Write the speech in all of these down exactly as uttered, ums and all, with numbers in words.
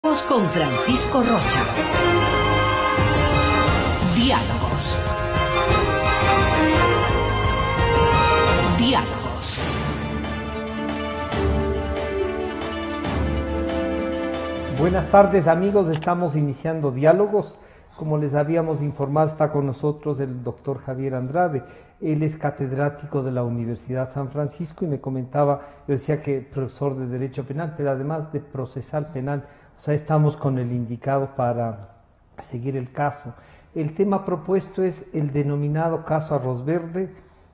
Con Francisco Rocha. Diálogos. Diálogos. Buenas tardes, amigos, estamos iniciando Diálogos. Como les habíamos informado, está con nosotros el doctor Javier Andrade. Él es catedrático de la Universidad San Francisco y me comentaba, yo decía que profesor de Derecho Penal, pero además de procesal penal. O sea, estamos con el indicado para seguir el caso. El tema propuesto es el denominado caso Arroz Verde,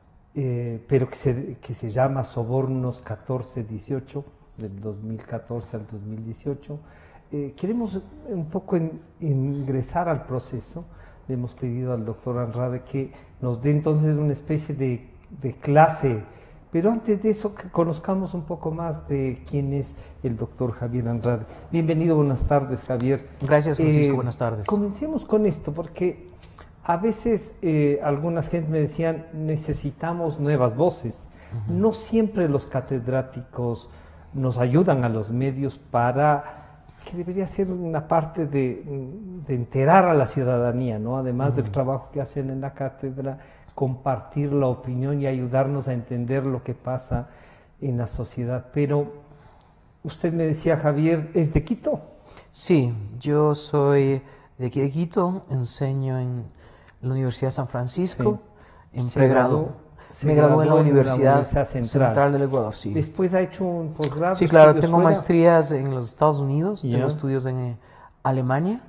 eh, pero que se, que se llama Sobornos catorce dieciocho, del dos mil catorce al dos mil dieciocho. Eh, queremos un poco en, ingresar al proceso. Le hemos pedido al doctor Andrade que nos dé entonces una especie de, de clase. Pero antes de eso, que conozcamos un poco más de quién es el doctor Javier Andrade. Bienvenido, buenas tardes, Javier. Gracias, Francisco, Eh, buenas tardes. Comencemos con esto, porque a veces eh, algunas gente me decían, necesitamos nuevas voces. Uh-huh. No siempre los catedráticos nos ayudan a los medios para, que debería ser una parte de, de enterar a la ciudadanía, ¿no? Además uh-huh. del trabajo que hacen en la cátedra, compartir la opinión y ayudarnos a entender lo que pasa en la sociedad. Pero usted me decía, Javier, ¿es de Quito? Sí, yo soy de aquí de Quito, enseño en la Universidad San Francisco, sí. en pregrado. Me gradué en la Universidad, Universidad Central. Central del Ecuador, sí. Después ha hecho un posgrado. Sí, claro, tengo fuera. maestrías en los Estados Unidos, ¿Ya? tengo estudios en eh, Alemania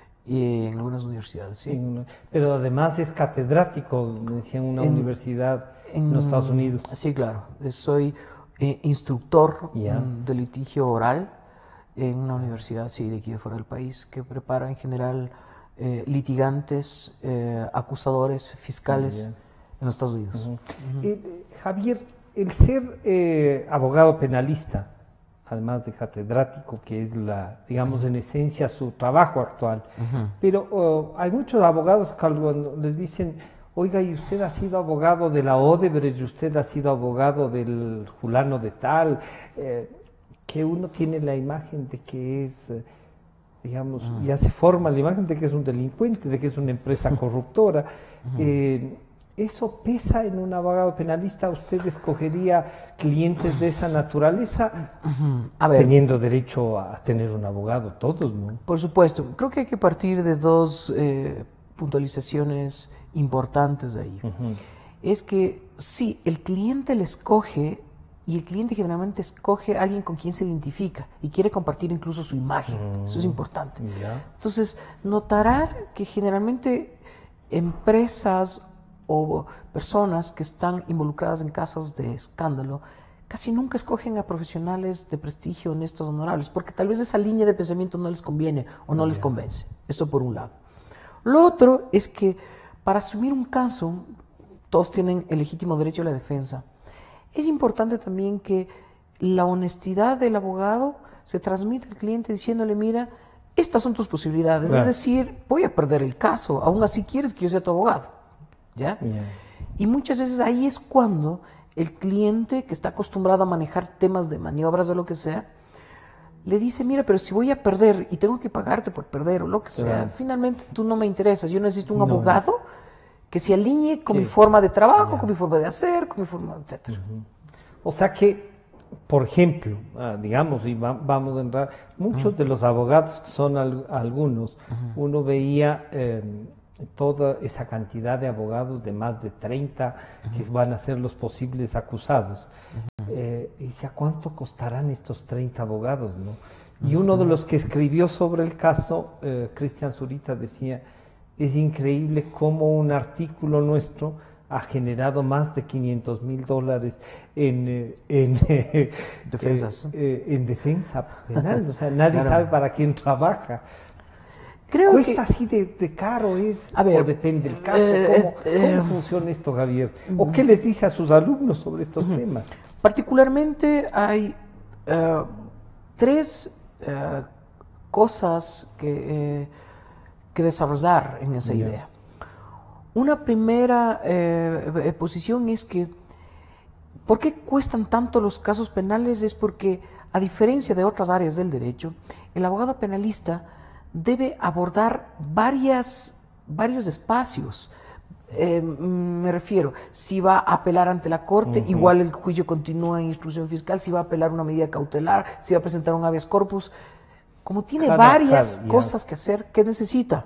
y en algunas universidades, sí. En, pero además es catedrático, me decía, en una en, universidad en, en los Estados Unidos. Sí, claro. Soy eh, instructor ¿Ya? de litigio oral en una universidad, sí, de aquí de fuera del país, que prepara en general eh, litigantes, eh, acusadores, fiscales ¿Ya? en los Estados Unidos. Uh-huh. Uh-huh. Eh, Javier, el ser eh, abogado penalista, además de catedrático, que es la, digamos, en esencia su trabajo actual. Uh-huh. Pero uh, hay muchos abogados que cuando les dicen, oiga, y usted ha sido abogado de la Odebrecht, y usted ha sido abogado del fulano de tal, eh, que uno tiene la imagen de que es, eh, digamos, uh-huh. ya se forma la imagen de que es un delincuente, de que es una empresa corruptora. Uh-huh. eh, ¿Eso pesa en un abogado penalista? ¿Usted escogería clientes de esa naturaleza? A ver, teniendo derecho a tener un abogado, todos, ¿no? Por supuesto. Creo que hay que partir de dos eh, puntualizaciones importantes ahí. Uh-huh. Es que sí, el cliente le escoge, y el cliente generalmente escoge a alguien con quien se identifica y quiere compartir incluso su imagen. Uh-huh. Eso es importante. Yeah. Entonces, notará que generalmente empresas o personas que están involucradas en casos de escándalo casi nunca escogen a profesionales de prestigio, honestos, honorables, porque tal vez esa línea de pensamiento no les conviene o no les convence. Eso por un lado. Lo otro es que para asumir un caso, todos tienen el legítimo derecho a la defensa. Es importante también que la honestidad del abogado se transmita al cliente diciéndole, mira, estas son tus posibilidades. Claro. Es decir, voy a perder el caso, aún así quieres que yo sea tu abogado. ¿Ya? Yeah. Y muchas veces ahí es cuando el cliente que está acostumbrado a manejar temas de maniobras o lo que sea, le dice, mira, pero si voy a perder y tengo que pagarte por perder o lo que sea, yeah. finalmente tú no me interesas, yo necesito un no. abogado que se alinee con sí. mi forma de trabajo, yeah. con mi forma de hacer, con mi forma, etcétera. Uh-huh. O sea que, por ejemplo, ah, digamos, y va, vamos a entrar, muchos uh-huh. de los abogados son al, algunos, uh-huh. uno veía... Eh, toda esa cantidad de abogados de más de treinta uh-huh. que van a ser los posibles acusados. Uh-huh. Eh, y dice, ¿a cuánto costarán estos treinta abogados? ¿No? Uh-huh. Y uno de los que escribió sobre el caso, eh, Cristian Zurita, decía, es increíble cómo un artículo nuestro ha generado más de quinientos mil dólares en, eh, en, eh, Defensas. eh, eh, en defensa penal. O sea, nadie claro. sabe para quién trabaja. Creo ¿Cuesta que, así de, de caro es? A ver, ¿O depende del caso? Eh, ¿Cómo, eh, ¿Cómo funciona esto, Javier? ¿O qué les dice a sus alumnos sobre estos uh-huh. temas? Particularmente hay uh, tres uh, cosas que, eh, que desarrollar en esa yeah. idea. Una primera eh, eh, posición es que ¿por qué cuestan tanto los casos penales? Es porque a diferencia de otras áreas del derecho, el abogado penalista debe abordar varias, varios espacios. Eh, me refiero, si va a apelar ante la corte, uh-huh. igual el juicio continúa en instrucción fiscal, si va a apelar una medida cautelar, si va a presentar un habeas corpus. Como tiene cada, varias cada, cosas que hacer, ¿qué necesita?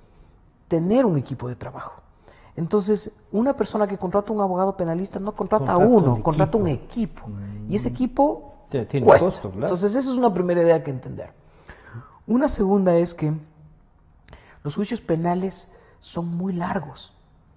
Tener un equipo de trabajo. Entonces, una persona que contrata a un abogado penalista no contrata, contrata a uno, un contrata un equipo. Mm. Y ese equipo tiene cuesta. Costo, claro. Entonces, esa es una primera idea que entender. Una segunda es que los juicios penales son muy largos.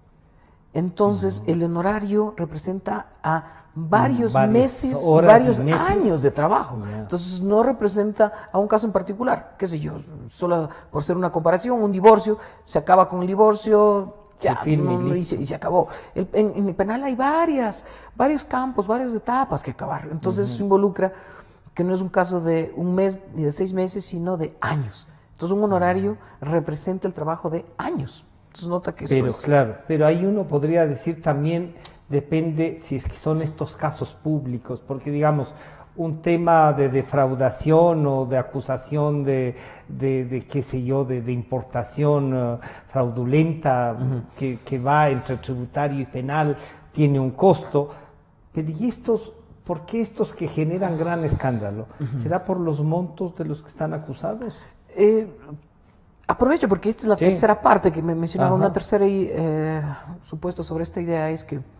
Entonces, mm. el honorario representa a varios mm, meses, varios meses. años de trabajo. Yeah. Entonces, no representa a un caso en particular. Qué sé yo, solo por ser una comparación, un divorcio, se acaba con el divorcio, ya, se no, y, se, y se acabó. El, en, en el penal hay varias, varios campos, varias etapas que acabar. Entonces, uh-huh. eso involucra que no es un caso de un mes ni de seis meses, sino de años. Entonces, un honorario uh-huh. representa el trabajo de años. Entonces, nota que pero eso es... claro, pero ahí uno podría decir también, depende si es que son estos casos públicos, porque digamos, un tema de defraudación o de acusación de, de, de qué sé yo, de, de importación uh, fraudulenta uh-huh. que, que va entre tributario y penal, tiene un costo, pero ¿y estos, por qué estos que generan gran escándalo? Uh-huh. ¿Será por los montos de los que están acusados? Eh, aprovecho porque esta es la sí. tercera parte que me mencionaba, Ajá. una tercera eh, supuesto sobre esta idea es que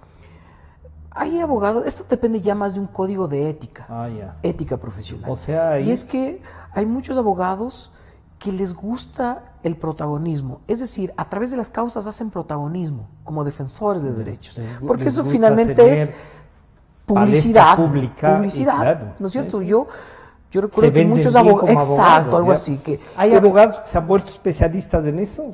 hay abogados, esto depende ya más de un código de ética, ah, yeah. ética profesional. O sea, ahí... Y es que hay muchos abogados que les gusta el protagonismo, es decir, a través de las causas hacen protagonismo como defensores de derechos, les, porque les eso finalmente es publicidad, pública, publicidad, claro, ¿no es cierto? Sí, sí. Yo yo recuerdo que muchos abogados, exacto, abogados, algo ¿ya? así que hay que, abogados que se han vuelto especialistas en eso.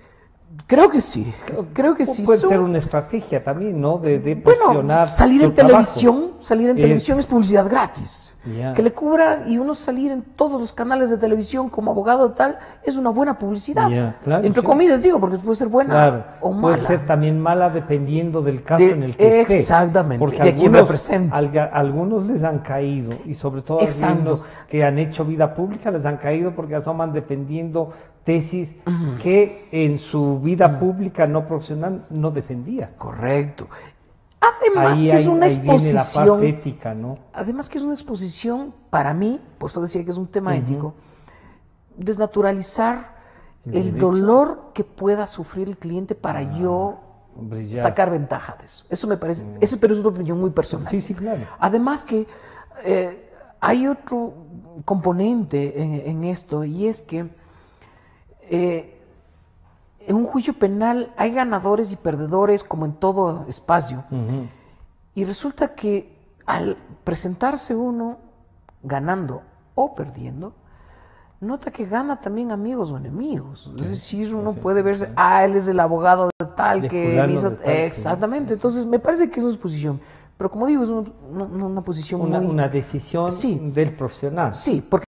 Creo que sí, creo que sí. Puede ser una estrategia también, ¿no? De, de bueno, salir en televisión, salir en es... televisión es publicidad gratis. Yeah. Que le cubra y uno salir en todos los canales de televisión como abogado tal, es una buena publicidad. Yeah, claro, Entre sí. comillas digo, porque puede ser buena claro. o mala. Puede ser también mala dependiendo del caso de, en el que esté. Exactamente, porque de algunos, quién representa. Al, algunos les han caído, y sobre todo a algunos que han hecho vida pública les han caído porque asoman defendiendo tesis uh-huh. que en su vida uh-huh. pública no profesional no defendía. Correcto. Además ahí, que es una ahí exposición, la parte ética, ¿no? Además que es una exposición, para mí, pues usted decía que es un tema uh-huh. ético, desnaturalizar el, el dolor que pueda sufrir el cliente para ah, yo brillar. sacar ventaja de eso. Eso me parece, uh-huh. ese pero es una opinión muy personal. Sí, sí, claro. Además que eh, hay otro componente en, en esto, y es que eh, en un juicio penal hay ganadores y perdedores como en todo espacio. Uh-huh. Y resulta que al presentarse uno ganando o perdiendo, nota que gana también amigos o enemigos. Sí, es decir, uno sí, puede verse, sí. ah, él es el abogado de tal de que me hizo... Tal, exactamente, sí. Entonces me parece que es una posición. Pero como digo, es una, una, una posición una, muy... Una decisión sí. del profesional. Sí, porque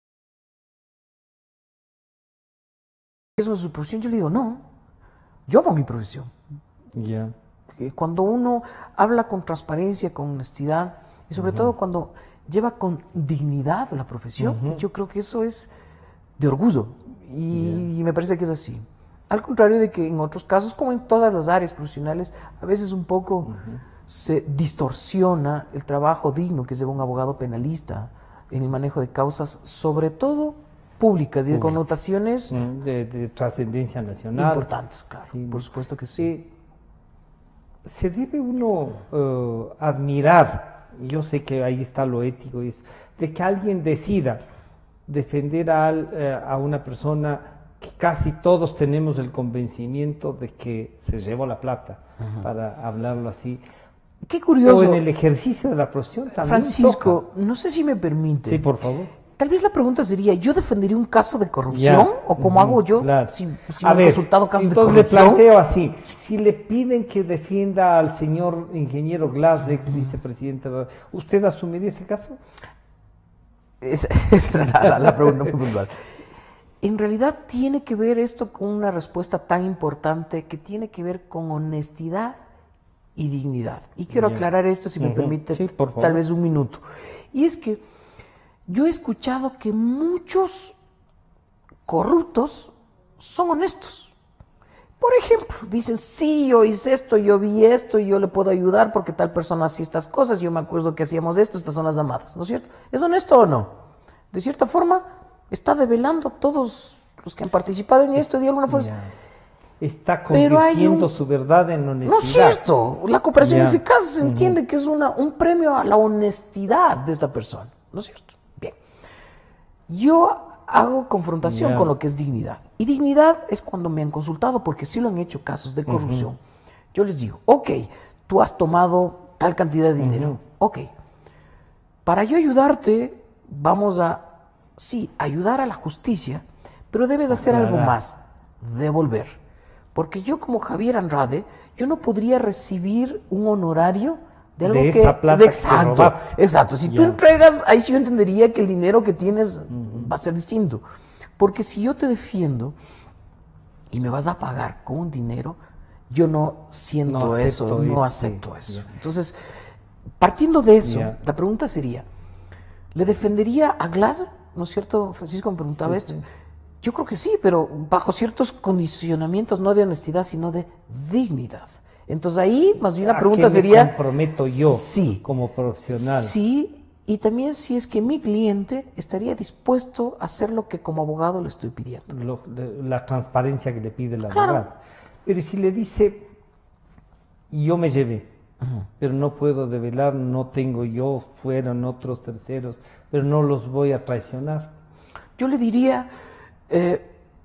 eso es su profesión. Yo le digo, no. Yo amo mi profesión. Yeah. Cuando uno habla con transparencia, con honestidad, y sobre uh-huh. todo cuando lleva con dignidad la profesión, uh-huh. yo creo que eso es de orgullo. Y, yeah. y me parece que es así. Al contrario de que en otros casos, como en todas las áreas profesionales, a veces un poco uh-huh. se distorsiona el trabajo digno que lleva un abogado penalista en el manejo de causas, sobre todo públicas y de connotaciones de, de trascendencia nacional importantes, claro, sí, por supuesto que sí. Eh, se debe uno uh, admirar, yo sé que ahí está lo ético, es de que alguien decida defender a, uh, a una persona que casi todos tenemos el convencimiento de que se llevó la plata, uh-huh. para hablarlo así. Qué curioso. O en el ejercicio de la profesión también. Francisco, toca. No sé si me permite. Sí, por favor. Tal vez la pregunta sería, ¿yo defendería un caso de corrupción? ¿Ya? ¿O cómo uh-huh, hago yo claro. si, si me han resultado casos de corrupción? Entonces le planteo así, si le piden que defienda al señor ingeniero Glass, ex uh-huh. vicepresidente, ¿usted asumiría ese caso? Esa es la, la, la pregunta muy puntual. En realidad tiene que ver esto con una respuesta tan importante que tiene que ver con honestidad y dignidad. Y quiero yeah. aclarar esto, si me uh-huh. permite, sí, por favor. tal vez un minuto. Y es que yo he escuchado que muchos corruptos son honestos. Por ejemplo, dicen, sí, yo hice esto, yo vi esto, yo le puedo ayudar porque tal persona hacía estas cosas, yo me acuerdo que hacíamos esto, estas son las llamadas, ¿no es cierto? ¿Es honesto o no? De cierta forma, está develando a todos los que han participado en esto de alguna forma. Ya. Está convirtiendo un... su verdad en honestidad. No es cierto, la cooperación ya. eficaz se uh-huh. entiende que es una, un premio a la honestidad de esta persona, ¿no es cierto? Bien, yo hago confrontación yeah. con lo que es dignidad. Y dignidad es cuando me han consultado, porque sí lo han hecho casos de corrupción. Uh-huh. Yo les digo, ok, tú has tomado tal cantidad de dinero. Uh-huh. Ok, para yo ayudarte, vamos a, sí, ayudar a la justicia, pero debes hacer claro. algo más, devolver. Porque yo como Javier Andrade, yo no podría recibir un honorario de algo de que... esa plata de, exacto, que robaste. Exacto. Si yeah. tú entregas, ahí sí yo entendería que el dinero que tienes uh-huh. va a ser distinto. Porque si yo te defiendo y me vas a pagar con un dinero, yo no siento no eso, no este, acepto eso. Yeah. Entonces, partiendo de eso, yeah. la pregunta sería, ¿le defendería a Glaser? ¿No es cierto? Francisco me preguntaba sí, esto. Sí. Yo creo que sí, pero bajo ciertos condicionamientos, no de honestidad, sino de dignidad. Entonces ahí más bien la pregunta ¿A qué sería... me comprometo yo sí, como profesional? Sí, y también si es que mi cliente estaría dispuesto a hacer lo que como abogado le estoy pidiendo. Lo, la transparencia que le pide el claro. abogado. Pero si le dice, yo me llevé, uh-huh. pero no puedo develar, no tengo yo, fueron otros terceros, pero no los voy a traicionar. Yo le diría... Eh,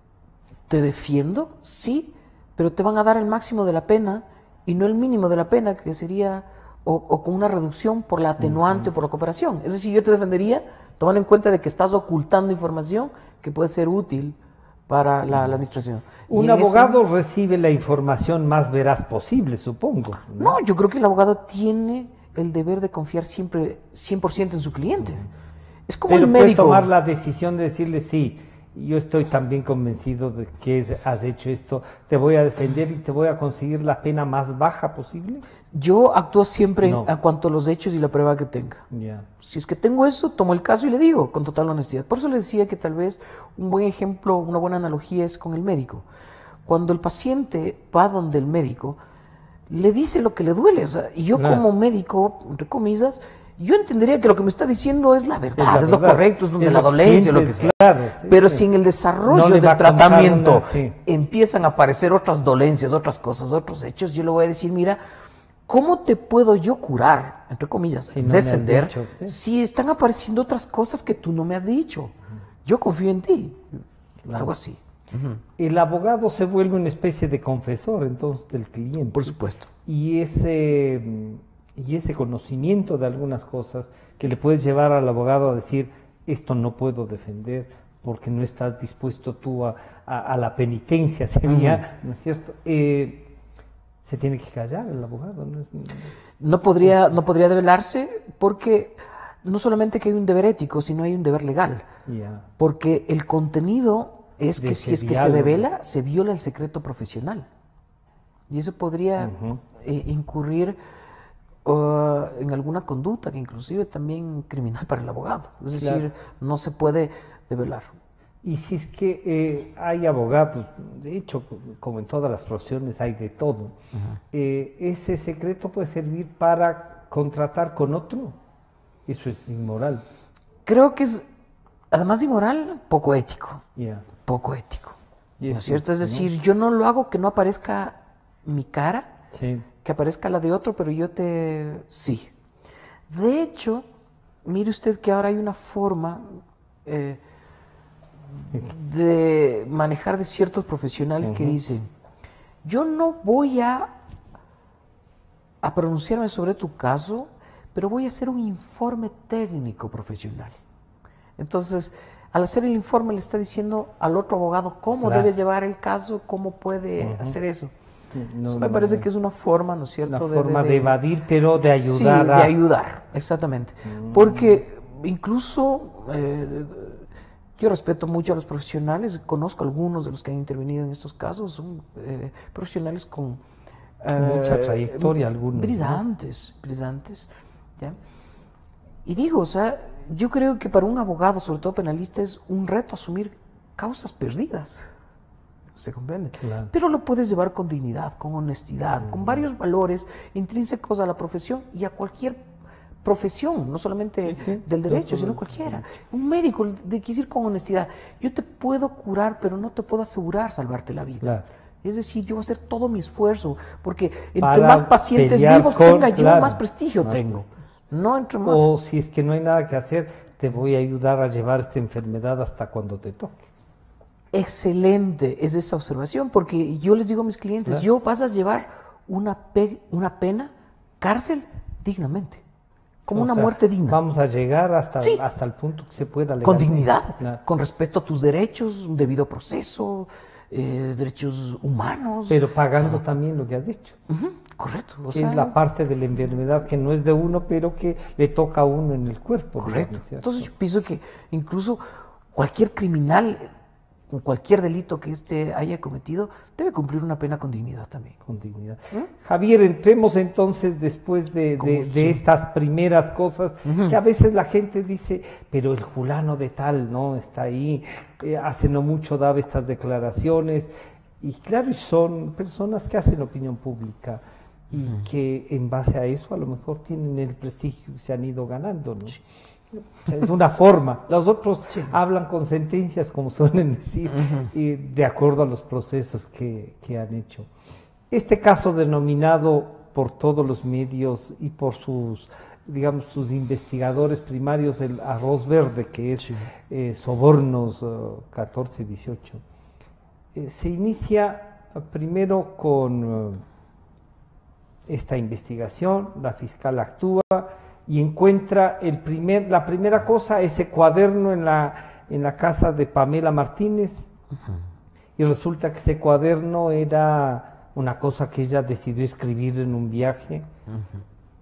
te defiendo, sí, pero te van a dar el máximo de la pena y no el mínimo de la pena, que sería o, o con una reducción por la atenuante uh-huh. o por la cooperación. Es decir, yo te defendería tomando en cuenta de que estás ocultando información que puede ser útil para la, la administración. Un abogado ese... recibe la información más veraz posible, supongo. ¿no? no, yo creo que el abogado tiene el deber de confiar siempre cien por ciento en su cliente. Uh-huh. Es como pero el médico. Puede tomar la decisión de decirle sí. Yo estoy también convencido de que es, has hecho esto, te voy a defender y te voy a conseguir la pena más baja posible. Yo actúo siempre no. en cuanto a los hechos y la prueba que tenga. Yeah. Si es que tengo eso, tomo el caso y le digo con total honestidad. Por eso le decía que tal vez un buen ejemplo, una buena analogía es con el médico. Cuando el paciente va donde el médico, le dice lo que le duele. O sea, y yo claro. como médico, entre comillas, yo entendería que lo que me está diciendo es la verdad, es, la es verdad. lo correcto, es donde es la dolencia, lo que sea. Claro, sí, Pero sí. si en el desarrollo no del tratamiento una, sí. empiezan a aparecer otras dolencias, otras cosas, otros hechos, yo le voy a decir, mira, ¿cómo te puedo yo curar, entre comillas, si no defender, dicho, sí. si están apareciendo otras cosas que tú no me has dicho? Yo confío en ti, claro. algo así. Uh-huh. El abogado se vuelve una especie de confesor, entonces, del cliente. Por supuesto. Y ese... y ese conocimiento de algunas cosas que le puedes llevar al abogado a decir, esto no puedo defender porque no estás dispuesto tú a, a, a la penitencia, sería, uh-huh. ¿no es cierto? Eh, se tiene que callar el abogado. No, no, podría, no podría develarse porque no solamente que hay un deber ético, sino hay un deber legal. Yeah. Porque el contenido es de que si es que diálogo. se devela, se viola el secreto profesional. Y eso podría uh-huh. eh, incurrir... Uh, en alguna conducta que inclusive también criminal para el abogado. Es claro. decir, no se puede develar. Y si es que eh, hay abogados, de hecho, como en todas las profesiones hay de todo, uh-huh. eh, ese secreto puede servir para contratar con otro. Eso es inmoral. Creo que es, además de inmoral, poco ético. Yeah. Poco ético. ¿No es cierto? Es decir, ¿no? yo no lo hago que no aparezca mi cara. Sí. Que aparezca la de otro, pero yo te... Sí. De hecho, mire usted que ahora hay una forma eh, de manejar de ciertos profesionales uh-huh. que dicen, yo no voy a, a pronunciarme sobre tu caso, pero voy a hacer un informe técnico profesional. Entonces, al hacer el informe le está diciendo al otro abogado cómo claro. debe llevar el caso, cómo puede uh-huh. hacer eso. No, eso me no, parece no. que es una forma, ¿no es cierto? Una de, forma de, de, de evadir, pero de ayudar. Sí, a... de ayudar, exactamente. Mm. Porque incluso eh, yo respeto mucho a los profesionales, conozco algunos de los que han intervenido en estos casos, son eh, profesionales con... Eh, mucha trayectoria, algunos. Brillantes, ¿no? brillantes. ¿ya? Y digo, o sea, yo creo que para un abogado, sobre todo penalista, es un reto asumir causas perdidas. ¿Se comprende? Claro. Pero lo puedes llevar con dignidad, con honestidad, mm. con varios valores intrínsecos a la profesión y a cualquier profesión, no solamente sí, sí, del derecho, sino cualquiera. Un médico, de que decir con honestidad, yo te puedo curar, pero no te puedo asegurar salvarte la vida. Claro. Es decir, yo voy a hacer todo mi esfuerzo, porque entre Para más pacientes vivos con, tenga yo, claro, más prestigio más tengo. prestigio. No entre más. O si es que no hay nada que hacer, te voy a ayudar a llevar esta enfermedad hasta cuando te toque. Excelente es esa observación, porque yo les digo a mis clientes, claro. yo vas a llevar una, pe una pena, cárcel, dignamente, como o una sea, muerte digna. Vamos a llegar hasta, sí. hasta el punto que se pueda con dignidad, claro. con respeto a tus derechos, un debido proceso, eh, derechos humanos. Pero pagando todo. También lo que has dicho. Uh-huh, correcto. O que sea, es la parte de la enfermedad que no es de uno, pero que le toca a uno en el cuerpo. Correcto. Digamos, entonces yo pienso que incluso cualquier criminal, con cualquier delito que éste haya cometido, debe cumplir una pena con dignidad también. Con dignidad. ¿Eh? Javier, entremos entonces después de, de, de sí. estas primeras cosas, uh-huh. que a veces la gente dice, pero el fulano de tal, ¿no? Está ahí, eh, hace no mucho daba estas declaraciones, y claro, son personas que hacen opinión pública, y uh-huh. que en base a eso a lo mejor tienen el prestigio que se han ido ganando, ¿no? Sí. O sea, es una forma. Los otros sí. hablan con sentencias, como suelen decir, uh-huh. y de acuerdo a los procesos que, que han hecho. Este caso denominado por todos los medios y por sus, digamos, sus investigadores primarios, el arroz verde, que es sí. eh, sobornos uh, catorce dieciocho, eh, se inicia primero con uh, esta investigación, la fiscal actúa y encuentra el primer, la primera cosa, ese cuaderno en la, en la casa de Pamela Martínez, uh-huh. y resulta que ese cuaderno era una cosa que ella decidió escribir en un viaje, uh-huh.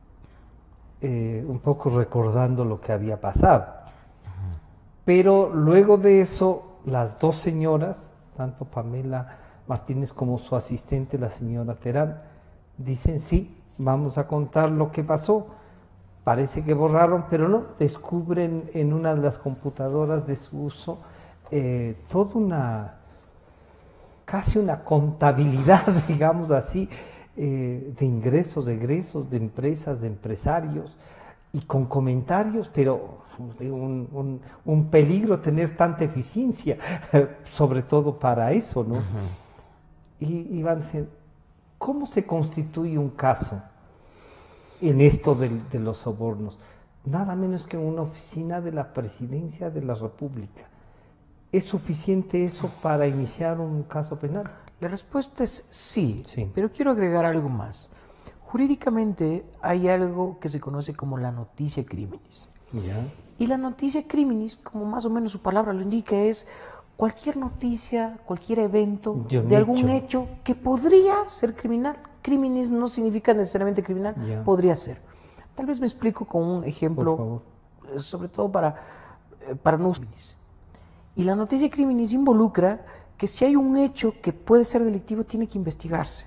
eh, un poco recordando lo que había pasado. Uh-huh. Pero luego de eso, las dos señoras, tanto Pamela Martínez como su asistente, la señora Terán, dicen sí, vamos a contar lo que pasó. Parece que borraron, pero no, descubren en una de las computadoras de su uso eh, toda una, casi una contabilidad, digamos así, eh, de ingresos, de egresos, de empresas, de empresarios, y con comentarios, pero un, un, un peligro tener tanta eficiencia, sobre todo para eso, ¿no? Uh-huh. Y, y van a decir, ¿cómo se constituye un caso en esto de, de los sobornos? Nada menos que en una oficina de la Presidencia de la República. ¿Es suficiente eso para iniciar un caso penal? La respuesta es sí, sí. pero quiero agregar algo más. Jurídicamente hay algo que se conoce como la noticia criminis. ¿Ya? Y la noticia criminis, como más o menos su palabra lo indica, es cualquier noticia, cualquier evento de, de algún hecho. hecho que podría ser criminal. Criminis no significa necesariamente criminal, yeah. podría ser. Tal vez me explico con un ejemplo, sobre todo para, para no criminis. Y la noticia criminis involucra que si hay un hecho que puede ser delictivo, tiene que investigarse.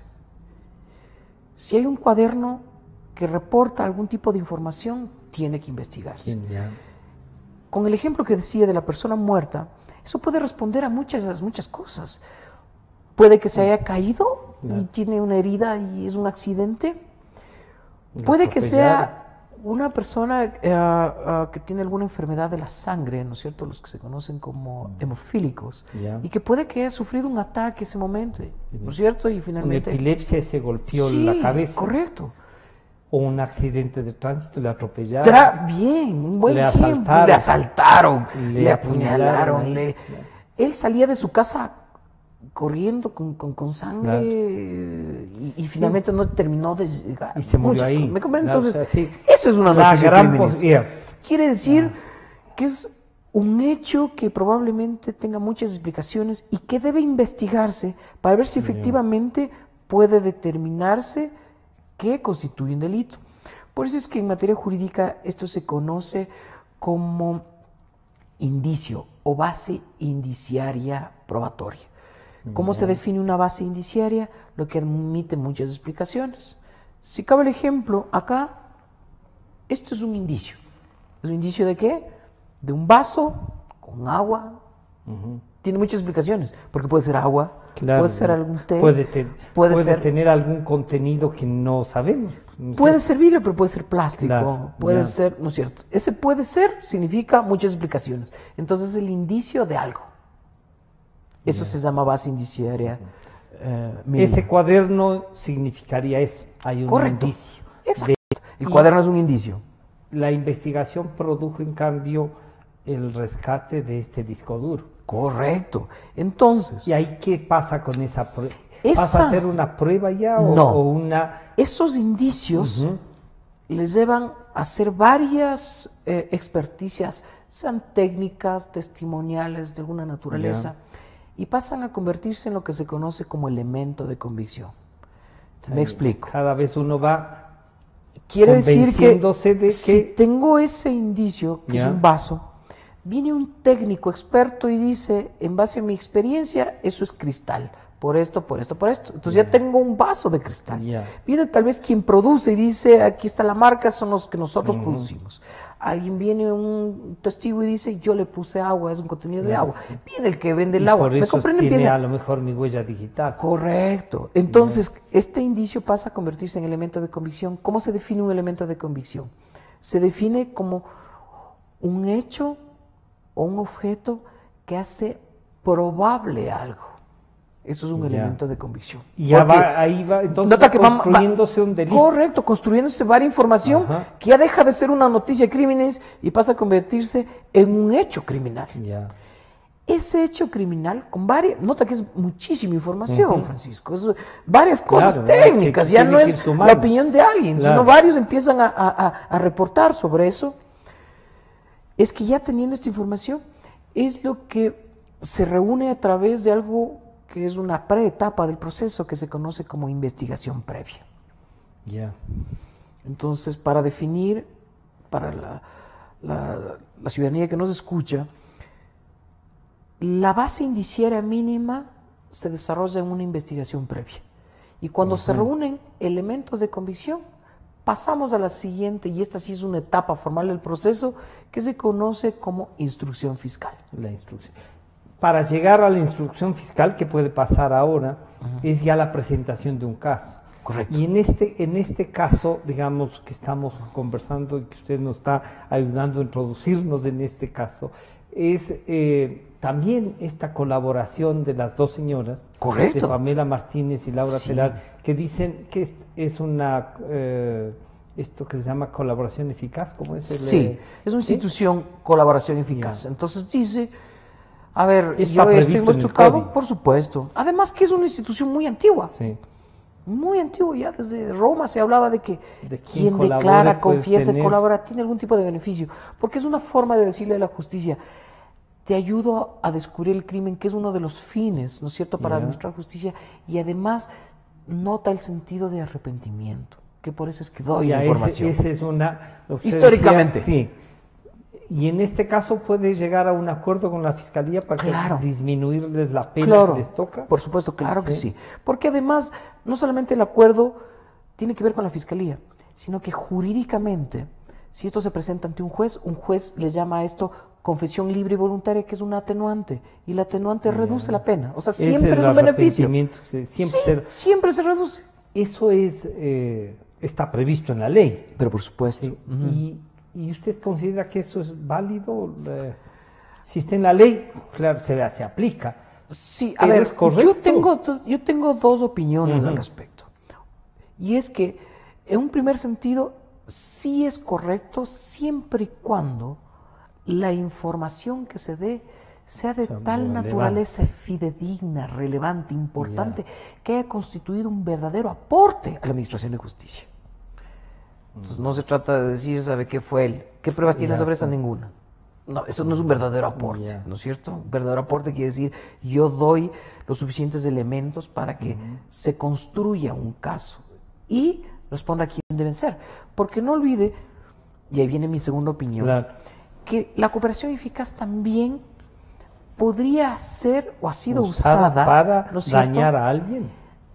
Si hay un cuaderno que reporta algún tipo de información, tiene que investigarse. Yeah. Con el ejemplo que decía de la persona muerta, eso puede responder a muchas, muchas cosas. Puede que se haya caído y tiene una herida y es un accidente. Puede que sea una persona uh, uh, que tiene alguna enfermedad de la sangre, ¿no es cierto? Los que se conocen como hemofílicos. Yeah. Y que puede que haya sufrido un ataque ese momento, ¿no es cierto? Y finalmente... Una epilepsia, se golpeó sí, la cabeza. Correcto. O un accidente de tránsito, le atropellaron. Tra Bien, un buen le ejemplo. Asaltaron, le asaltaron, le, le apuñalaron. apuñalaron le... Él salía de su casa corriendo con, con, con sangre, claro. y, y finalmente sí. no terminó de llegar. Y se murió ahí. ¿Me comprenden? Entonces, o sea, sí. eso es una noticia gran yeah. Quiere decir yeah. que es un hecho que probablemente tenga muchas explicaciones y que debe investigarse para ver si efectivamente yeah. puede determinarse qué constituye un delito. Por eso es que en materia jurídica esto se conoce como indicio o base indiciaria probatoria. ¿Cómo se define una base indiciaria? Lo que admite muchas explicaciones. Si cabe el ejemplo, acá, esto es un indicio. ¿Es un indicio de qué? de un vaso con agua. Ujú. Tiene muchas explicaciones, porque puede ser agua, Claro, puede ser algún té, puede, te- puede puede ser- tener algún contenido que no sabemos. No sé. puede ser vidrio, pero puede ser plástico, Claro, puede ya. ser, ¿no es cierto? Ese puede ser significa muchas explicaciones. Entonces, el indicio de algo. Eso se llama base indiciaria. eh, mínima. Ese cuaderno significaría eso. Hay un Correcto. indicio. Exacto. El y- cuaderno es un indicio. La investigación produjo, en cambio, el rescate de este disco duro. Correcto. Entonces, ¿Y ahí qué pasa con esa prueba? Esa- ¿Pasa a ser una prueba ya o, No. o una...? esos indicios Ujú. les llevan a hacer varias eh, experticias, sean técnicas, testimoniales de alguna naturaleza, y pasan a convertirse en lo que se conoce como elemento de convicción. Me explico. Cada vez uno va Quiere decir que convenciéndose de si que... tengo ese indicio, que es Ya. un vaso, viene un técnico experto y dice, en base a mi experiencia, eso es cristal, por esto, por esto, por esto. Entonces ya tengo un vaso de cristal. Ya. Viene tal vez quien produce y dice, aquí está la marca, son los que nosotros producimos. Alguien viene, un testigo, y dice, yo le puse agua, es un contenido de Claro, agua. sí. Viene el que vende el y agua. por ¿Me eso comprende? tiene Empieza- a lo mejor mi huella digital. Correcto. Entonces, este indicio pasa a convertirse en elemento de convicción. ¿Cómo se define un elemento de convicción? Se define como un hecho o un objeto que hace probable algo. Eso es un Ya. elemento de convicción. Y ya Porque va, ahí va, entonces nota va que va- va- construyéndose un delito. Correcto, construyéndose varia información Ajá. que ya deja de ser una noticia de crímenes y pasa a convertirse en un hecho criminal. Ya. Ese hecho criminal, con varias, nota que es muchísima información, Francisco, es varias cosas Claro, ¿verdad? técnicas, Que- que ya tiene no que ir es sumando. la opinión de alguien, Claro. sino varios empiezan a, a- a- a reportar sobre eso. Es que ya teniendo esta información, es lo que se reúne a través de algo que es una preetapa del proceso que se conoce como investigación previa. Ya. Entonces, para definir, para la, la- la ciudadanía que nos escucha, la base indiciaria mínima se desarrolla en una investigación previa. Y cuando se reúnen elementos de convicción, pasamos a la siguiente, y esta sí es una etapa formal del proceso, que se conoce como instrucción fiscal. La instrucción. Para llegar a la instrucción fiscal, que puede pasar ahora, es ya la presentación de un caso. Correcto. Y en este, en este caso, digamos, que estamos conversando y que usted nos está ayudando a introducirnos en este caso, es eh, también esta colaboración de las dos señoras, Correcto. de Pamela Martínez y Laura Sí. Telar, que dicen que es, es una, eh, esto que se llama colaboración eficaz, ¿cómo es? El, Sí, eh, es una ¿sí? institución colaboración eficaz. Ya. Entonces dice, a ver, Está yo previsto estoy en en el vuestro cargo, código. por supuesto. Además que es una institución muy antigua. Sí. Muy antiguo, ya desde Roma se hablaba de que De quien quien colabore declara, puede confiesa, tener- colabora, tiene algún tipo de beneficio. Porque es una forma de decirle a la justicia, te ayudo a descubrir el crimen, que es uno de los fines, ¿no es cierto?, para Ya. administrar justicia, y además nota el sentido de arrepentimiento, que por eso es que doy Ya, la ese, información. ese es una... lo que usted Históricamente. decía, sí. Y en este caso puede llegar a un acuerdo con la Fiscalía para que Claro. disminuirles la pena Claro, que les toca. por supuesto, claro que Sí. sí. Porque además, no solamente el acuerdo tiene que ver con la fiscalía, sino que jurídicamente, si esto se presenta ante un juez, un juez le llama a esto confesión libre y voluntaria, que es un atenuante, y el atenuante reduce la pena. O sea, Ese siempre el es un beneficio. arrepentimiento, sí, siempre Sí, se- siempre se reduce. Eso es, eh, está previsto en la ley. Pero por supuesto. Sí. y, ¿Y usted considera que eso es válido? Eh, si está en la ley, claro, se, se aplica. Sí, a Pero ver, es correcto. yo tengo, do- yo tengo dos opiniones Ujú. al respecto. Y es que, en un primer sentido, sí es correcto siempre y cuando la información que se dé sea de Sea tal relevante. naturaleza fidedigna, relevante, importante, que haya constituido un verdadero aporte a la Administración de Justicia. Entonces, no se trata de decir, ¿sabe qué fue él? ¿Qué pruebas tiene Ya sobre está. esa? Ninguna. No, eso no es un verdadero aporte, Ya. ¿no es cierto? Un verdadero aporte quiere decir, yo doy los suficientes elementos para que se construya un caso y responda a quién deben ser. Porque no olvide, y ahí viene mi segunda opinión, Claro. que la cooperación eficaz también podría ser o ha sido Usada usada, para ¿no es cierto?, dañar a alguien.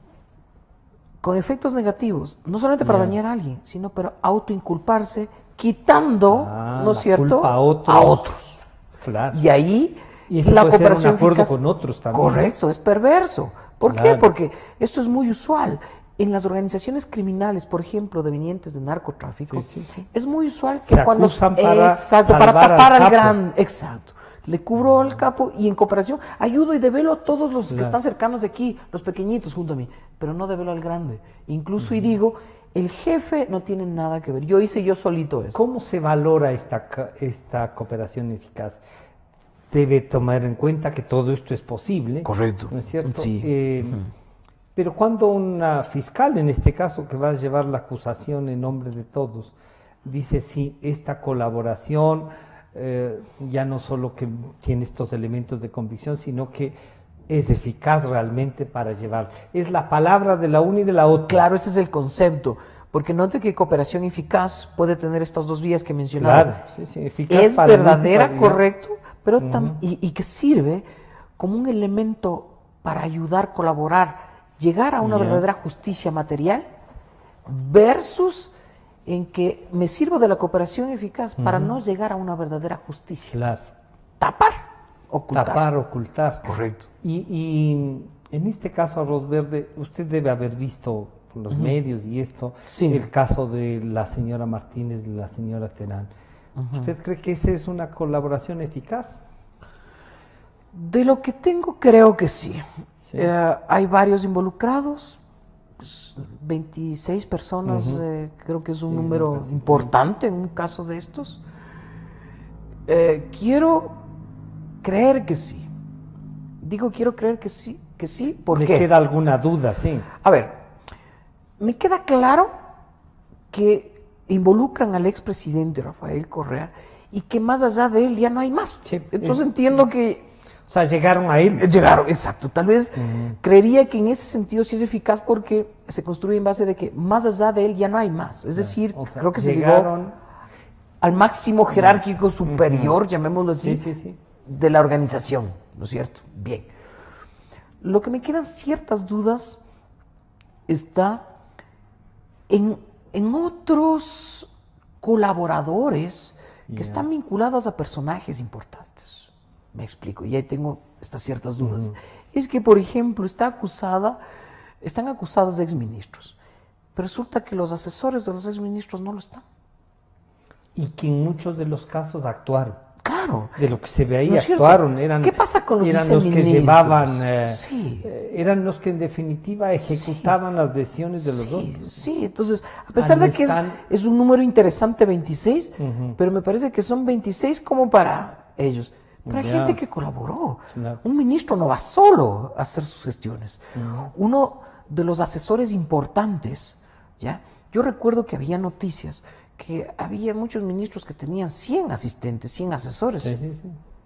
con efectos negativos, no solamente para Ya. dañar a alguien, sino para autoinculparse, quitando, Ah, ¿no es la cierto?, culpa a otros. a otros. Claro. Y ahí Y eso la puede ser un cooperación acuerdo eficaz- con otros también. Correcto, es perverso. ¿Por Claro. qué? Porque esto es muy usual. En las organizaciones criminales, por ejemplo, devenientes de narcotráfico, Sí, sí, sí. es muy usual que Se cuando acusan para exacto, para salvar al tapar al, capo. gran, exacto, le cubro al capo y en cooperación ayudo y develo a todos los que Claro. están cercanos de aquí, los pequeñitos junto a mí, pero no develo al grande. Incluso y digo, el jefe no tiene nada que ver. Yo hice yo solito eso. ¿Cómo se valora esta, ca- esta cooperación eficaz? Debe tomar en cuenta que todo esto es posible. Correcto. ¿No es cierto? Sí. Eh, Pero cuando una fiscal, en este caso, que va a llevar la acusación en nombre de todos, dice sí, esta colaboración eh, ya no solo que tiene estos elementos de convicción, sino que es eficaz realmente para llevar. Es la palabra de la una y de la otra. Claro, ese es el concepto. Porque note que cooperación eficaz puede tener estas dos vías que mencionaba. Claro, sí, sí, eficaz Es para verdadera, multiplicar. correcto, pero tam- y, y que sirve como un elemento para ayudar, colaborar, llegar a una Ya. verdadera justicia material versus en que me sirvo de la cooperación eficaz para no llegar a una verdadera justicia. Claro. Tapar, ocultar. Tapar, ocultar. Correcto. Y, y en este caso, Arroz Verde, usted debe haber visto en los medios y esto, Sí. el caso de la señora Martínez y la señora Terán. ¿Usted cree que esa es una colaboración eficaz? De lo que tengo, creo que sí. Sí. Eh, hay varios involucrados, pues, veintiséis personas, eh, creo que es un Sí, número casi. importante en un caso de estos. Eh, quiero creer que sí. Digo, quiero creer que sí, que sí, ¿por ¿Le qué? queda alguna duda? Sí. A ver, me queda claro que involucran al expresidente Rafael Correa y que más allá de él ya no hay más. Sí, Entonces es- entiendo que O sea, llegaron a él. llegaron, exacto. Tal vez creería que en ese sentido sí es eficaz porque se construye en base de que más allá de él ya no hay más. Es decir, O sea, creo que se llegó llegaron. al máximo jerárquico superior, llamémoslo así, Sí, sí, sí. de la organización, ¿no es cierto? Bien. Lo que me quedan ciertas dudas está en, en otros colaboradores que están vinculados a personajes importantes. Me explico, y ahí tengo estas ciertas dudas. Es que, por ejemplo, está acusada, están acusados de exministros, pero resulta que los asesores de los exministros no lo están. Y que en muchos de los casos actuaron. Claro. De lo que se ve ahí, ¿No es cierto? actuaron. Eran, ¿Qué pasa con los eran los que viceministros? llevaban, eh, Sí. eh, eran los que en definitiva ejecutaban las decisiones de los Sí, otros. sí, entonces, a pesar no de que es, están- es un número interesante, veintiséis, Ujú. pero me parece que son veintiséis como para ellos. Pero hay Ya. gente que colaboró. Claro. Un ministro no va solo a hacer sus gestiones. Uno de los asesores importantes, ¿ya? Yo recuerdo que había noticias que había muchos ministros que tenían cien asistentes, cien asesores. Sí, sí, sí.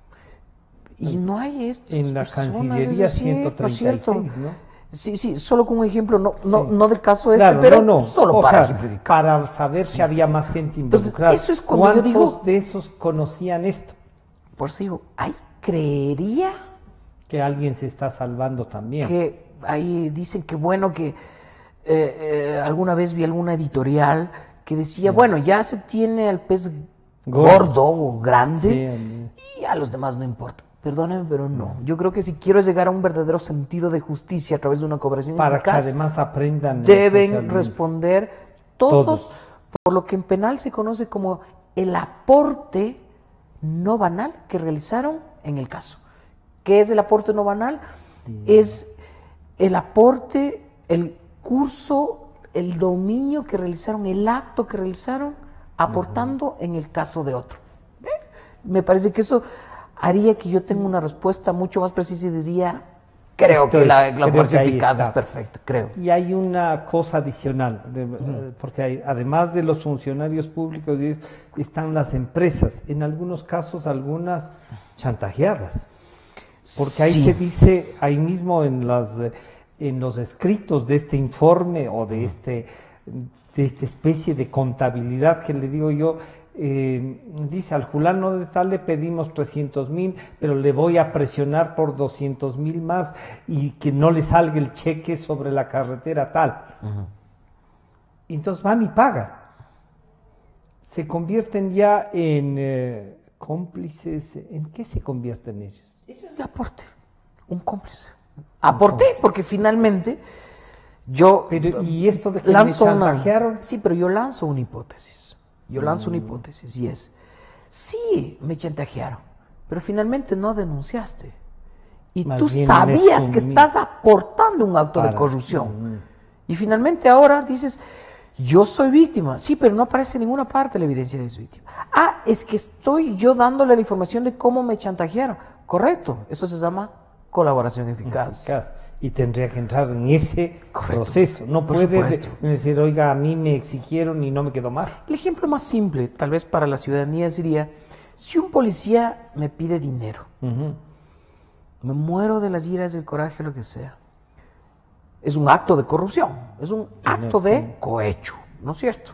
Y no hay estas En la personas, Cancillería es decir, ciento ¿no es treinta y cierto? seis, ¿no? Sí, sí, solo con un ejemplo, no, no, Sí. no del caso este, Claro, pero no, no. solo O para sea, ejemplificar. para saber si había más gente Entonces, involucrada. eso es cuando yo ¿Cuántos digo- de esos conocían esto? Por eso digo, ay, creería Que alguien se está salvando también. que ahí dicen que bueno que eh, eh, alguna vez vi alguna editorial que decía, bueno, ya se tiene al pez Gordo. gordo o grande Sí, hombre. y a los demás no importa. Perdónenme, pero no. Yo creo que si quiero llegar a un verdadero sentido de justicia a través de una cooperación Para que eficaz, además aprendan. eh, deben socialmente. responder todos, Todos. por lo que en penal se conoce como el aporte no banal que realizaron en el caso. ¿Qué es el aporte no banal? Es el aporte, el curso, el dominio que realizaron, el acto que realizaron, aportando en el caso de otro. ¿Eh? Me parece que eso haría que yo tenga una respuesta mucho más precisa y diría, creo Estoy- que la, la creo cooperación que ahí eficaz está. es perfecta, creo. Y hay una cosa adicional, de- eh, porque hay- además de los funcionarios públicos y- están las empresas, en algunos casos algunas chantajeadas, porque ahí Sí. se dice, ahí mismo en las eh, en los escritos de este informe o de este de esta especie de contabilidad que le digo yo, eh, dice al fulano de tal le pedimos trescientos mil, pero le voy a presionar por doscientos mil más y que no le salga el cheque sobre la carretera tal. Entonces van y pagan. Se convierten ya en eh, cómplices, ¿en qué se convierten ellos? Ese es el aporte, un cómplice. Aporté porque finalmente yo pero, ¿y esto de que lanzo me una, chantajearon? sí, pero yo lanzo una hipótesis. Yo lanzo mm. una hipótesis y es, sí, me chantajearon, pero finalmente no denunciaste. Y Más tú sabías que estás aportando un acto Para. de corrupción. Mm. Y finalmente ahora dices, yo soy víctima. Sí, pero no aparece en ninguna parte la evidencia de que es víctima. Ah, es que estoy yo dándole la información de cómo me chantajearon. Correcto, eso se llama colaboración eficaz. eficaz. Y tendría que entrar en ese Correcto. proceso. No Por puede supuesto. decir, oiga, a mí me exigieron y no me quedó más. El ejemplo más simple, tal vez para la ciudadanía, sería, si un policía me pide dinero, uh-huh. me muero de las iras, del coraje, lo que sea. Es un acto de corrupción, es un acto de sí. cohecho, ¿no es cierto?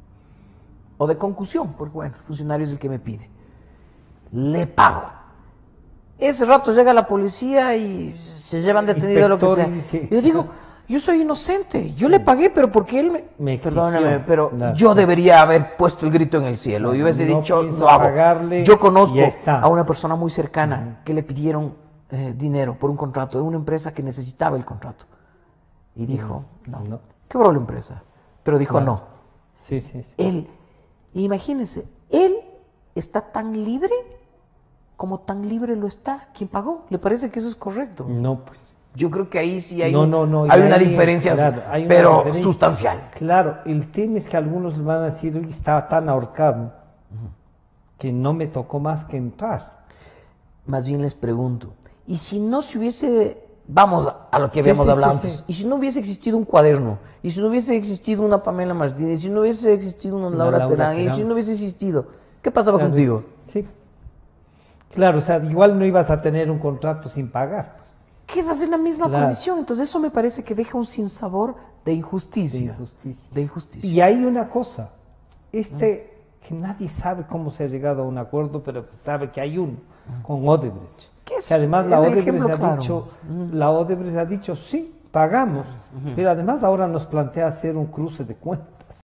O de concusión, porque bueno, el funcionario es el que me pide. Le pago. Ese rato llega la policía y se llevan detenido lo que sea. Dice, yo digo, yo soy inocente, yo sí. le pagué, pero porque él me... me Perdóname, pero no. yo debería haber puesto el grito en el cielo. No, yo hubiese no dicho, no hago. Yo conozco a una persona muy cercana uh-huh. que le pidieron eh, dinero por un contrato de una empresa que necesitaba el contrato. Y dijo, no, no. quebró la empresa. Pero dijo claro. no. Sí, sí, sí. Él, imagínense, él está tan libre como tan libre lo está quien pagó. ¿Le parece que eso es correcto? No, pues. Yo creo que ahí sí hay, no, un, no, no, hay una hay, diferencia, claro, hay una pero diferencia. sustancial. Claro, el tema es que algunos van a decir, oye, estaba tan ahorcado uh-huh. que no me tocó más que entrar. Más bien les pregunto, ¿y si no se hubiese... Vamos a lo que habíamos sí, sí, hablado sí, antes. Sí. Y si no hubiese existido un cuaderno, y si no hubiese existido una Pamela Martínez, y si no hubiese existido una Laura, Laura Terán, y si no hubiese existido, ¿qué pasaba claro, contigo? Sí. Claro, o sea, igual no ibas a tener un contrato sin pagar. Quedas en la misma claro. condición. Entonces eso me parece que deja un sinsabor de injusticia. De injusticia. De injusticia. Y hay una cosa, este mm. que nadie sabe cómo se ha llegado a un acuerdo, pero que sabe que hay uno, mm. con Odebrecht. ¿Qué es? Que además la Odebrecht, ha claro. dicho, mm. la Odebrecht ha dicho, sí, pagamos, mm-hmm. pero además ahora nos plantea hacer un cruce de cuentas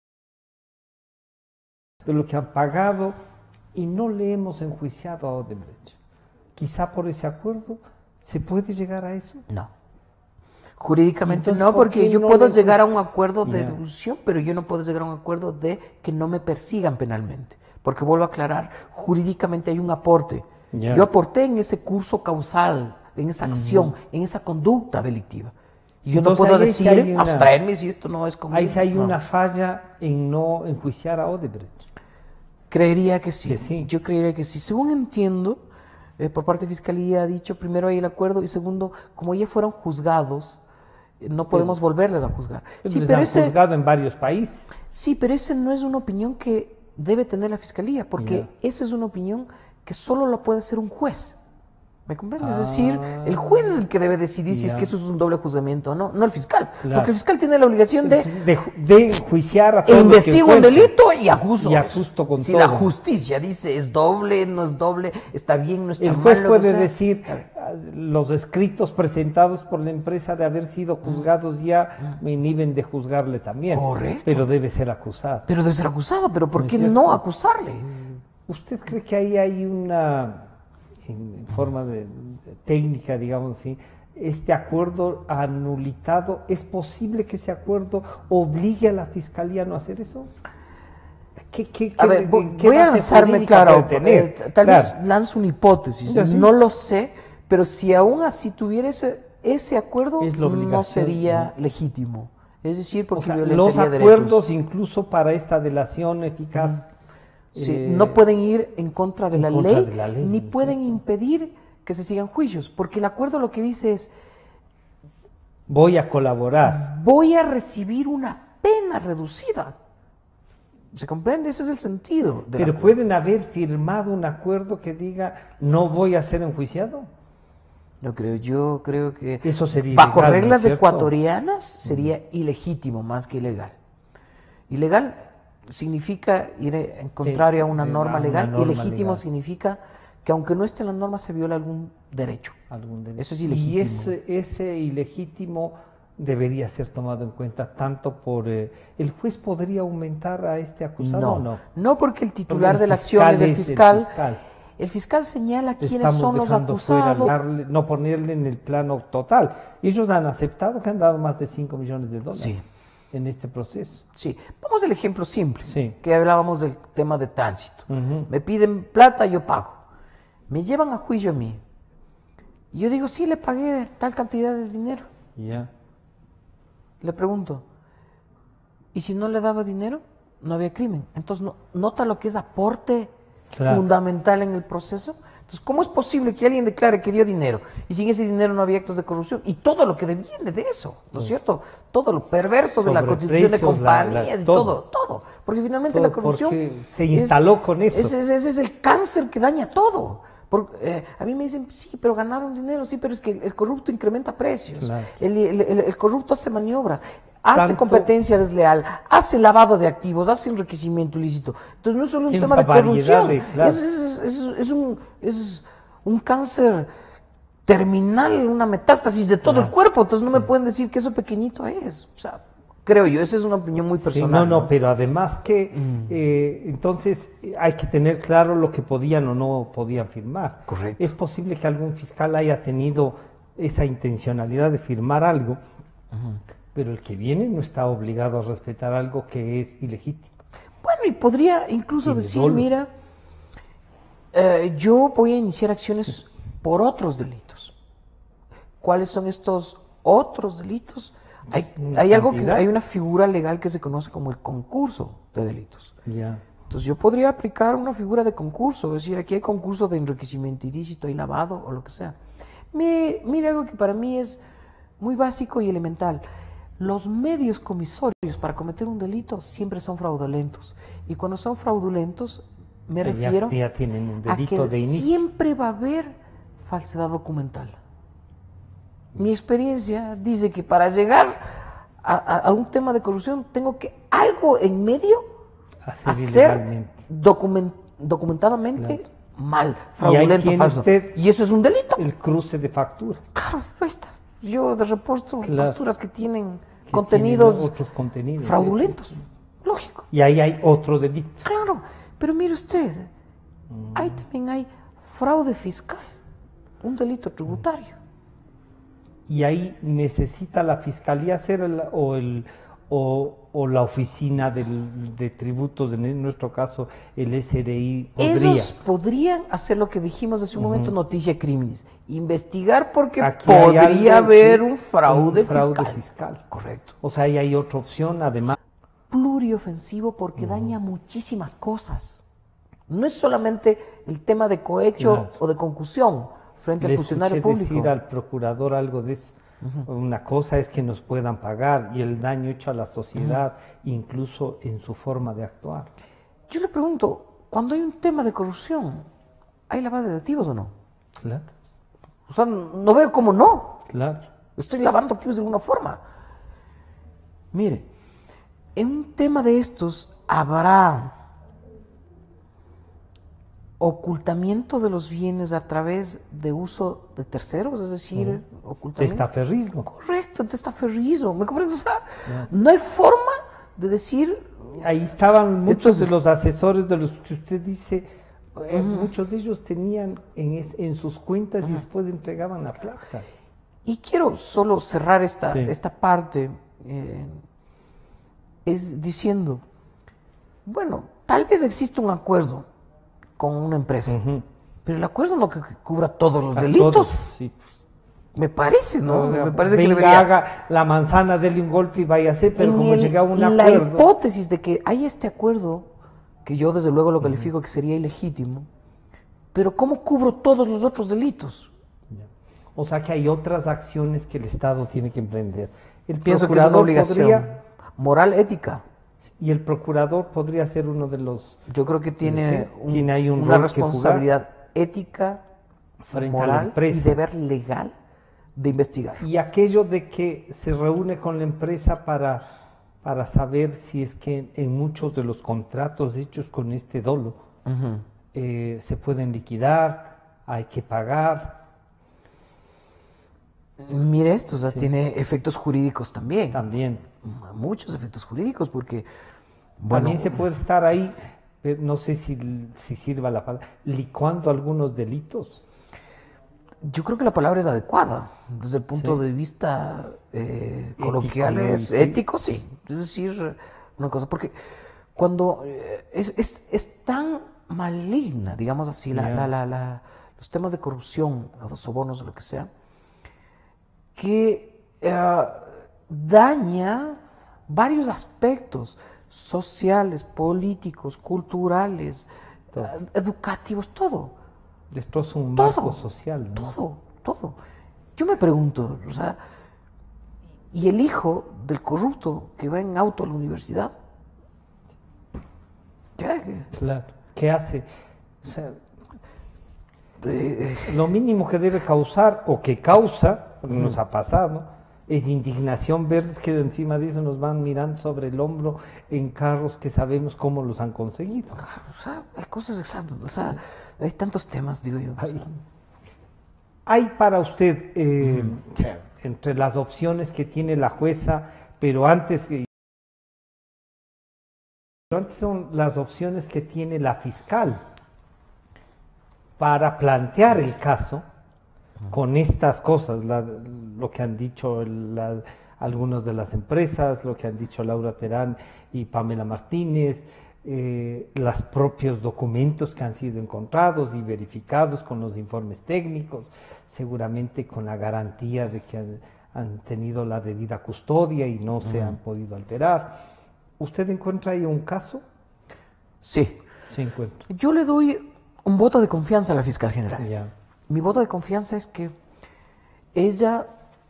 de lo que han pagado y no le hemos enjuiciado a Odebrecht. Quizá por ese acuerdo se puede llegar a eso. No. Jurídicamente Entonces, no, porque ¿por yo no puedo le... llegar a un acuerdo de yeah. devolución, pero yo no puedo llegar a un acuerdo de que no me persigan penalmente. Porque vuelvo a aclarar, jurídicamente hay un aporte. Yeah. Yo aporté en ese curso causal, en esa acción, uh-huh. en esa conducta delictiva. Y yo Entonces, no puedo decir, si una... abstraerme si esto no es conmigo. Ahí sí hay no. una falla en no enjuiciar a Odebrecht. Creería que sí. que sí. Yo creería que sí. Según entiendo, eh, por parte de Fiscalía ha dicho, primero hay el acuerdo y segundo, como ya fueron juzgados, eh, no podemos sí. volverles a juzgar. Sí, les pero han ese, juzgado en varios países. Sí, pero esa no es una opinión que debe tener la Fiscalía, porque yeah. esa es una opinión que solo la puede hacer un juez. ¿Me comprendes? Ah, es decir, el juez es el que debe decidir yeah. si es que eso es un doble juzgamiento o no, no el fiscal. Claro. Porque el fiscal tiene la obligación de... De, de enjuiciar a todos. Investigo un delito y acuso. Y acuso con si todo. la justicia dice es doble, no es doble, está bien, no está mal. El juez mal, puede decir los escritos presentados por la empresa de haber sido juzgados ya me inhiben de juzgarle también. Correcto. Pero debe ser acusado. Pero debe ser acusado, pero ¿por qué no acusarle? ¿Usted cree que ahí hay una... en forma de, de técnica, digamos así, este acuerdo anulitado, ¿es posible que ese acuerdo obligue a la Fiscalía a no hacer eso? ¿Qué, qué, a qué, ver, voy, qué voy a lanzarme, claro, eh, tal claro. vez lanzo una hipótesis, sí. no lo sé, pero si aún así tuviera ese, ese acuerdo, no sería ¿no? legítimo. Es decir, porque o sea, violentaría los acuerdos, derechos. Incluso para esta delación eficaz, uh-huh. Sí, eh, no pueden ir en contra, de, en la contra ley, de la ley, ni ¿no? pueden impedir que se sigan juicios, porque el acuerdo lo que dice es, voy a colaborar, voy a recibir una pena reducida. ¿Se comprende? Ese es el sentido. Pero acuerdo. ¿Pueden haber firmado un acuerdo que diga no voy a ser enjuiciado? No creo, yo creo que eso sería bajo ilegal, reglas ¿no es ecuatorianas sería uh-huh. ilegítimo más que ilegal. Ilegal significa ir en contrario sí, a una sí, norma legal, una norma y legítimo legal. Significa que aunque no esté en la norma se viola algún derecho. Algún derecho. Eso es ilegítimo. Y ese, ese ilegítimo debería ser tomado en cuenta tanto por... Eh, ¿el juez podría aumentar a este acusado no, o no? No, porque el titular porque el de la acción es el fiscal. El fiscal, el fiscal señala quiénes Estamos son los dejando acusados. fuera, darle, no ponerle en el plano total. Ellos han aceptado que han dado más de cinco millones de dólares Sí. en este proceso. Sí, vamos al ejemplo simple, Sí. que hablábamos del tema de tránsito. Uh-huh. Me piden plata, yo pago. Me llevan a juicio a mí. Y yo digo, sí, le pagué tal cantidad de dinero. Ya. Le pregunto, ¿y si no le daba dinero? No había crimen. Entonces, no, ¿nota lo que es aporte Claro. fundamental en el proceso? Entonces, ¿cómo es posible que alguien declare que dio dinero y sin ese dinero no había actos de corrupción? Y todo lo que deviene de eso, ¿no es cierto? Todo lo perverso de la constitución de compañías y todo, todo. Porque finalmente Todo, la corrupción... porque se instaló es, con eso. Ese, ese es el cáncer que daña todo. Porque, eh, a mí me dicen, sí, pero ganaron dinero, sí, pero es que el, el corrupto incrementa precios, Claro. el, el, el, el corrupto hace maniobras, hace Tanto, competencia desleal, hace lavado de activos, hace enriquecimiento ilícito. Entonces no es solo un tema de corrupción, de, claro. es, es, es, es, un, es un cáncer terminal, una metástasis de todo Claro. el cuerpo. Entonces no Sí. me pueden decir que eso pequeñito es. O sea, creo yo, esa es una opinión muy personal. Sí, no, no, ¿no? pero además que Mm. eh, entonces hay que tener claro lo que podían o no podían firmar. Correcto. Es posible que algún fiscal haya tenido esa intencionalidad de firmar algo, Ujú. pero el que viene no está obligado a respetar algo que es ilegítimo. Bueno, y podría incluso Y de decir, dolo. mira, eh, yo voy a iniciar acciones por otros delitos. ¿Cuáles son estos otros delitos? Hay, Una hay algo que, cantidad. hay una figura legal que se conoce como el concurso de delitos. Ya. Entonces yo podría aplicar una figura de concurso, es decir, aquí hay concurso de enriquecimiento ilícito, hay lavado o lo que sea. Mire, mire algo que para mí es muy básico y elemental. Los medios comisorios para cometer un delito siempre son fraudulentos. Y cuando son fraudulentos, me Ya- refiero ya tienen un a delito que de inicio. siempre va a haber falsedad documental. Mi experiencia dice que para llegar a, a- a un tema de corrupción tengo que algo en medio Hacer hacer ilegalmente. document- documentadamente Claro. mal, Y ahí fraudulento, tiene falso. usted Y eso es un delito. El cruce de facturas. Claro, ahí está. Yo de reporto Claro. facturas que tienen que contenidos tienen otros contenidos. fraudulentos. Lógico. Y ahí hay otro delito. Claro. Pero mire usted, ahí también hay fraude fiscal, un delito tributario. Y ahí necesita la fiscalía hacer el- o, el, o, o la oficina del- de tributos, en nuestro caso el S R I, podría. Ellos podrían hacer lo que dijimos hace un momento, noticia crímenes, investigar porque Aquí hay podría algo, haber sí, un fraude, un fraude fiscal. fiscal. Correcto. O sea, ahí hay otra opción, además. Pluriofensivo porque daña muchísimas cosas. No es solamente el tema de cohecho Claro. o de concusión frente Le al funcionario escuché público. decir al procurador algo de eso. Una cosa es que nos puedan pagar y el daño hecho a la sociedad, incluso en su forma de actuar. Yo le pregunto, cuando hay un tema de corrupción, ¿hay lavado de activos o no? Claro, O sea, no veo cómo no. claro. Estoy lavando activos de alguna forma. Mire, en un tema de estos habrá ocultamiento de los bienes a través de uso de terceros, es decir, ocultamiento. Testaferrismo. Correcto, testaferrismo. ¿Me comprende? O sea, no hay forma de decir. Ahí estaban muchos Entonces- de los asesores de los que usted dice, eh, muchos de ellos tenían en, es- en sus cuentas y después entregaban la plata. Y quiero solo cerrar esta, Sí. esta parte, eh, es diciendo, bueno, tal vez existe un acuerdo con una empresa, Ujú. pero el acuerdo no que, que cubra todos los A delitos. todos, sí, pues. Me parece, ¿no? O sea, Me parece que venga, debería. haga la manzana, dele un golpe y vaya a hacer, pero En como el- llega a un la acuerdo. hipótesis de que hay este acuerdo, que yo desde luego lo califico que sería ilegítimo, pero ¿cómo cubro todos los otros delitos? O sea que hay otras acciones que el Estado tiene que emprender. El Pienso que es una procurador obligación podría, moral, ética. y el procurador podría ser uno de los Yo creo que tiene, Sí, un- tiene ahí un una rol que jugar. responsabilidad ética, Frente a la moral y empresa. deber legal de investigar. Y aquello de que se reúne con la empresa para, para saber si es que en muchos de los contratos hechos con este dolo Ujú. eh, se pueden liquidar, hay que pagar. Mire esto, o sea, Sí. tiene efectos jurídicos también. También. Muchos efectos jurídicos, porque, bueno, También se puede estar ahí, eh, no sé si, si sirva la palabra, licuando algunos delitos. yo creo que la palabra es adecuada. Desde el punto Sí. de vista eh, Ético, coloquial, ¿no? es Sí. ético, sí. Es decir, una cosa, porque cuando eh, es, es, es tan maligna, digamos así, la, Ya. la, la, la, los temas de corrupción, los sobornos o lo que sea, que eh, daña varios aspectos sociales, políticos, culturales, Todo. eh, educativos, todo, Destroza un Todo. marco social, ¿no? todo, todo. Yo me pregunto, o sea, ¿y el hijo del corrupto que va en auto a la universidad? ¿Qué? Claro. ¿Qué hace? O sea, Eh, lo mínimo que debe causar, o que causa, porque nos ha pasado, es indignación ver que encima de eso nos van mirando sobre el hombro en carros que sabemos cómo los han conseguido. o sea, hay cosas exactas, o sea, hay tantos temas, digo yo. Hay, hay para usted, eh, entre las opciones que tiene la jueza, pero antes, que- pero antes son las opciones que tiene la fiscal para plantear el caso con estas cosas, la- lo que han dicho la- algunos de las empresas, lo que han dicho Laura Terán y Pamela Martínez, eh, los propios documentos que han sido encontrados y verificados con los informes técnicos, seguramente con la garantía de que han, han tenido la debida custodia y no se han podido alterar. ¿Usted encuentra ahí un caso? Sí, Sí encuentra. yo le doy un voto de confianza a la fiscal general. Ya. Mi voto de confianza es que ella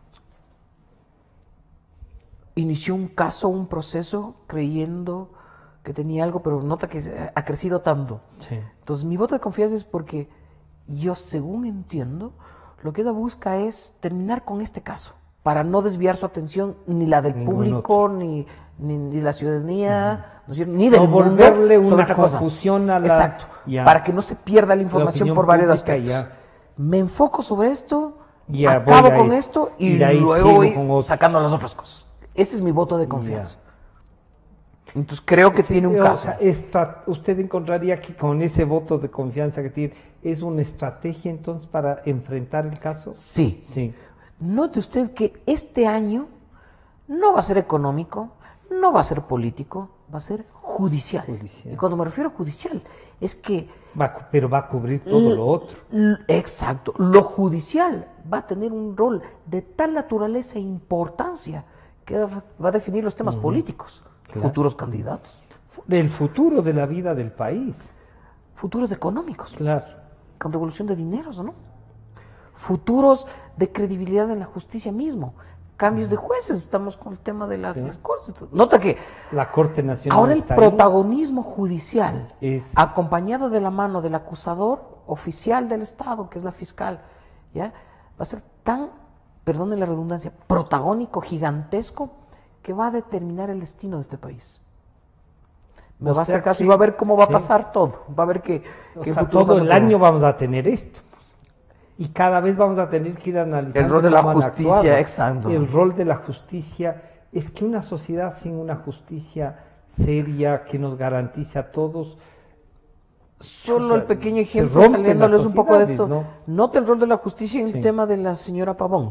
inició un caso, un proceso, creyendo que tenía algo, pero nota que se- ha crecido tanto. Sí. Entonces, mi voto de confianza es porque yo, según entiendo, lo que ella busca es terminar con este caso, para no desviar su atención ni la del Ningún público, ni, ni, ni la ciudadanía, ¿no es cierto? Ni del No mundo, volverle sobre una otra cosa. confusión a la- Exacto, ya. para que no se pierda la información opinión por varios pública, aspectos. ya. Me enfoco sobre esto, Ya, acabo voy a con esto, esto y, y de ahí luego sigo voy con otro. sacando las otras cosas. Ese es mi voto de confianza. Ya. Entonces creo que Sí, tiene un o caso. sea, estra- usted encontraría que con ese voto de confianza que tiene, ¿es una estrategia entonces para enfrentar el caso? Sí. Sí. Note usted que este año no va a ser económico, no va a ser político, va a ser judicial. Judicial. Y cuando me refiero a judicial, es que... Va a cu- pero va a cubrir todo lo otro. l- Exacto. Lo judicial va a tener un rol de tal naturaleza e importancia que va va a definir los temas políticos, Claro. futuros candidatos, El futuro de la vida del país. futuros económicos, Claro. con devolución de dineros, ¿no? Futuros de credibilidad en la justicia mismo. Cambios de jueces, estamos con el tema de las, las cortes. Nota que La Corte Nacional ahora el está ahí. protagonismo judicial, Es- acompañado de la mano del acusador oficial del Estado, que es la fiscal, ¿ya? Va a ser tan, perdonen la redundancia, protagónico, gigantesco, que va a determinar el destino de este país. Me O va a sea hacer caso y que- va a ver cómo va a sí. pasar todo. Va a ver que, O que sea, futuro todo pasa el todo. año vamos a tener esto. Y cada vez vamos a tener que ir analizando El rol de la cómo han justicia, actuado. exacto. El rol de la justicia es que una sociedad sin una justicia seria que nos garantice a todos. Solo O sea, el pequeño se ejemplo, rompen saliéndoles las un poco de esto. sociedades, Nota el rol de la justicia en Sí. el tema de la señora Pavón.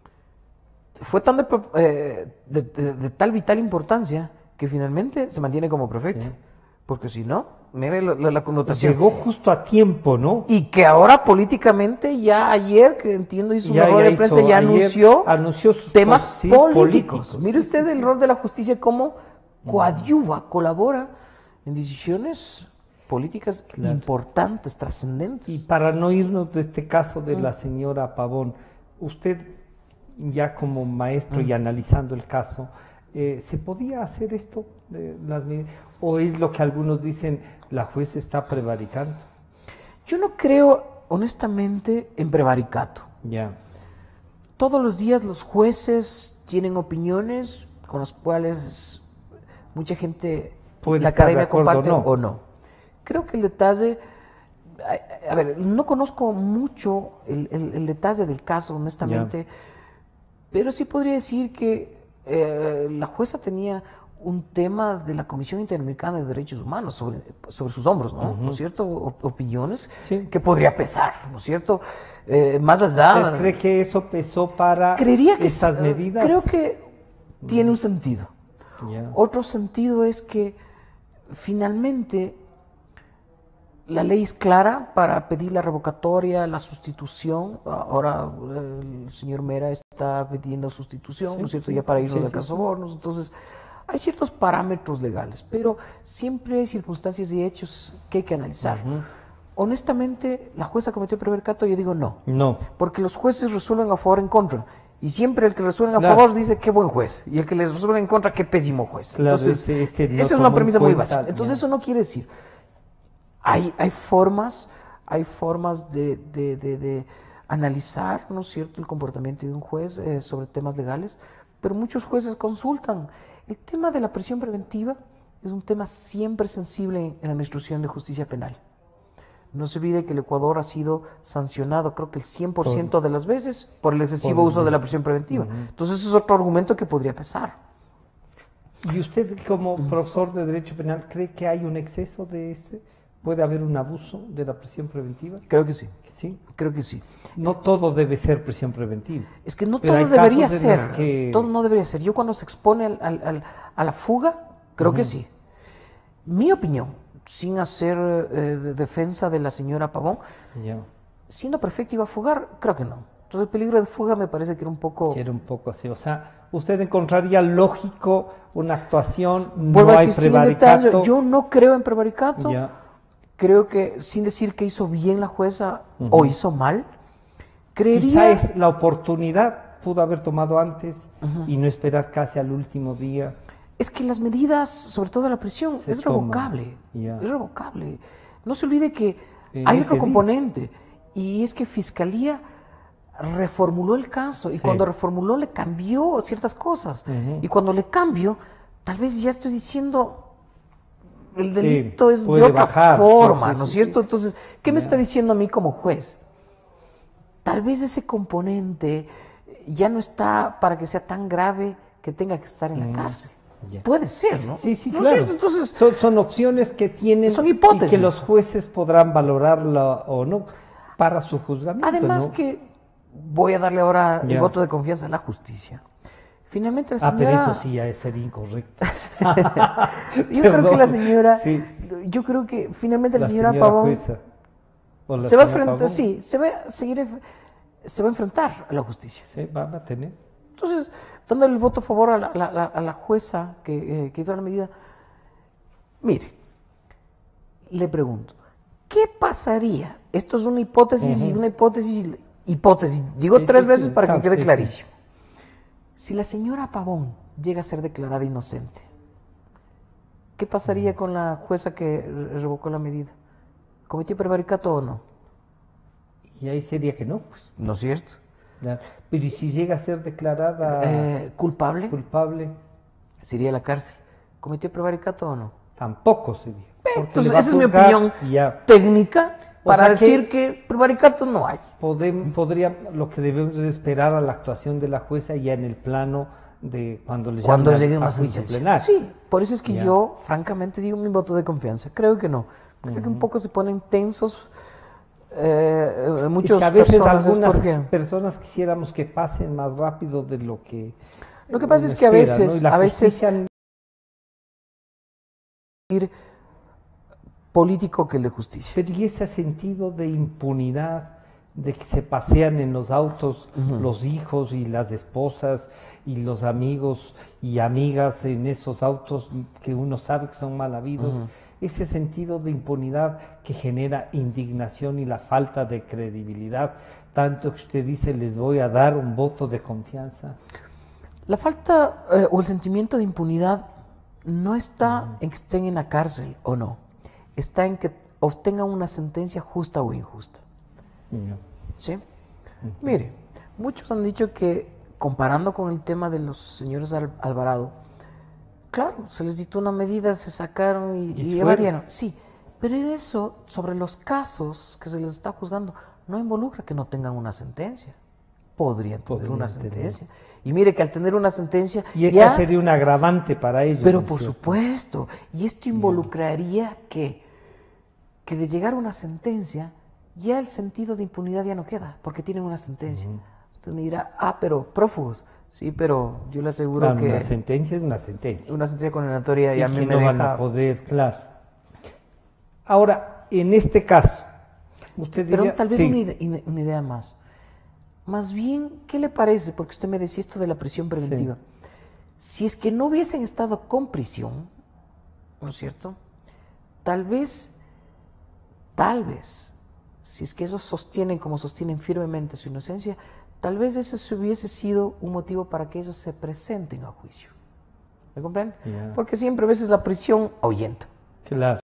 Fue tan de, pro- eh, de- de- de tal vital importancia que finalmente se mantiene como prefecto. Sí. Porque si no, mire la, la- la connotación. Llegó justo a tiempo, ¿no? Y que ahora políticamente, ya ayer, que entiendo, hizo Ya- una rueda ya de prensa, hizo- ya ayer anunció, anunció sus temas pos- sí, políticos. políticos. Mire Sí, usted sí, el sí. rol de la justicia, cómo coadyuva, colabora en decisiones políticas importantes, trascendentes. Y para no irnos de este caso de la señora Pavón, usted ya como maestro y analizando el caso, eh, ¿se podía hacer esto? de las medi- ¿O es lo que algunos dicen, la juez está prevaricando? Yo no creo, honestamente, en prevaricato. Ya, Todos los días los jueces tienen opiniones con las cuales mucha gente, Puede la estar de academia acuerdo comparte o no. o no. Creo que el detalle, a, a ver, no conozco mucho el, el- el detalle del caso, honestamente, Pero sí podría decir que eh, la jueza tenía un tema de la Comisión Interamericana de Derechos Humanos sobre, sobre sus hombros, ¿no? Ujú. ¿No es cierto? O- opiniones Sí. que podría pesar, ¿no es cierto? Eh, más allá... ¿Usted cree que eso pesó para Creería que estas sí, medidas? Creo que tiene un sentido. Ya. Otro sentido es que finalmente la ley es clara para pedir la revocatoria, la sustitución. Ahora eh, el señor Mera está pidiendo sustitución, Sí, ¿no es cierto? sí. Ya para irnos Sí, de sí, caso sí. sobornos. Entonces, hay ciertos parámetros legales, pero siempre hay circunstancias y hechos que hay que analizar. Ujú. Honestamente, ¿la jueza cometió prevaricato? Yo digo no. No. Porque los jueces resuelven a favor o en contra. Y siempre el que resuelve a Claro. favor dice qué buen juez. Y el que les resuelve en contra, qué pésimo juez. Claro, Entonces, este- este no esa es tomó una en premisa muy cuenta, básica. Entonces, ya. eso no quiere decir. Hay, hay formas, hay formas de, de- de- de analizar, ¿no es cierto?, el comportamiento de un juez eh, sobre temas legales, pero muchos jueces consultan. El tema de la prisión preventiva es un tema siempre sensible en la administración de justicia penal. No se olvide que el Ecuador ha sido sancionado, creo que el cien por ciento de las veces, por el excesivo por uso de la el- prisión preventiva. Ujú. Entonces, ese es otro argumento que podría pesar. ¿Y usted como profesor de Derecho Penal cree que hay un exceso de este? ¿Puede haber un abuso de la prisión preventiva? Creo que sí, Sí. creo que sí. No todo debe ser prisión preventiva. Es que no Pero hay todo debería casos en los ser, que- todo no debería ser. Yo cuando se expone al- al- al- a la fuga, creo que sí. Mi opinión, sin hacer eh, de defensa de la señora Pavón, Ya. siendo perfecta iba a fugar, creo que no. Entonces el peligro de fuga me parece que era un poco... Quiere un poco así. O sea, ¿usted encontraría lógico una actuación? Vuelvo No a hay decir, sin detalle, prevaricato. yo no creo en prevaricato. Ya. Creo que, sin decir que hizo bien la jueza Ujú. o hizo mal, Quizá creería... es la oportunidad, pudo haber tomado antes y no esperar casi al último día. Es que las medidas, sobre todo la prisión, Se es toman. revocable. Ya. Es revocable. No se olvide que En hay ese otro día. componente, y es que Fiscalía reformuló el caso, y Sí. cuando reformuló le cambió ciertas cosas. Ujú. Y cuando le cambio, tal vez ya estoy diciendo, el Sí, delito es de puede otra bajar. forma, Sí, ¿no es sí, cierto? sí. Entonces, ¿qué me Ya. está diciendo a mí como juez? Tal vez ese componente ya no está para que sea tan grave que tenga que estar en la cárcel. ya. Puede ser, ¿no? Sí, sí, ¿No es claro. cierto? Entonces, son, son opciones que tienen Son y hipótesis. que los jueces podrán valorarlo o no para su juzgamiento. además ¿no? que voy a darle ahora el Ya. voto de confianza a la justicia. Finalmente la Ah, pero señora... eso sí ya sería incorrecto. yo creo que la Perdón. señora... Sí. Yo creo que finalmente la, La señora, señora Pavón jueza. O la se va a señora enfrentar, Pavón. sí, se va a seguir, se va a enfrentar a la justicia. Sí, va, va a tener. Entonces, dándole el voto a favor a la, la- la- a la jueza que, eh, que hizo la medida, mire, le pregunto, ¿qué pasaría? Esto es una hipótesis y una hipótesis, hipótesis, digo Sí, tres sí, veces sí, para que claro, quede sí, sí. clarísimo. Si la señora Pavón llega a ser declarada inocente, ¿qué pasaría con la jueza que re- revocó la medida? ¿Cometió prevaricato o no? Y ahí sería que no, pues. ¿No es cierto? Ya. Pero ¿y si llega a ser declarada Eh, ¿Culpable? culpable? Sería la cárcel. ¿Cometió prevaricato o no? Tampoco sería. Porque Entonces, le va a esa es mi juzgar opinión y ya. técnica O para sea que- decir que, prevaricato no hay. Podem- podría, lo que debemos es esperar a la actuación de la jueza ya en el plano de cuando le Cuando llamen llegue a una juicio sentencia. plenario. Sí, por eso es que Ya. yo, francamente, digo mi voto de confianza. Creo que no. Creo que un poco se ponen tensos eh, Es muchos que a veces personas. es algunas porque- personas quisiéramos que pasen más rápido de lo que Lo que pasa uno es que a espera, ¿no? veces, Y la a veces justicia ir político que el de justicia. Pero y ese sentido de impunidad, de que se pasean en los autos los hijos y las esposas y los amigos y amigas en esos autos que uno sabe que son mal habidos, ese sentido de impunidad que genera indignación y la falta de credibilidad, tanto que usted dice les voy a dar un voto de confianza. La falta eh, o el sentimiento de impunidad no está en que estén en la cárcel o no, está en que obtengan una sentencia justa o injusta. ¿Sí? Mire, muchos han dicho que, comparando con el tema de los señores Al- Alvarado, claro, se les dictó una medida, se sacaron y, Y y fueron. evadieron. Sí, pero eso, sobre los casos que se les está juzgando, no involucra que no tengan una sentencia. podrían tener Podrían una tener. sentencia. Y mire que al tener una sentencia... Y esta ya, sería un agravante para ellos. pero ¿no es por cierto? supuesto, y esto involucraría que, que de llegar a una sentencia, ya el sentido de impunidad ya no queda, porque tienen una sentencia. Ujú. Usted me dirá, ah, pero prófugos. Sí, pero yo le aseguro Claro, que una sentencia es una sentencia. una sentencia condenatoria Y y a mí que me no deja... van a poder, claro. Ahora, en este caso, usted Pero diría... tal vez sí, una, ide- una idea más. Más bien, ¿qué le parece? Porque usted me decía esto de la prisión preventiva. Si es que no hubiesen estado con prisión, ¿no es cierto? Tal vez, tal vez, si es que ellos sostienen como sostienen firmemente su inocencia, tal vez ese se hubiese sido un motivo para que ellos se presenten a juicio. ¿Me comprende? Ya. Porque siempre a veces la prisión ahuyenta. claro.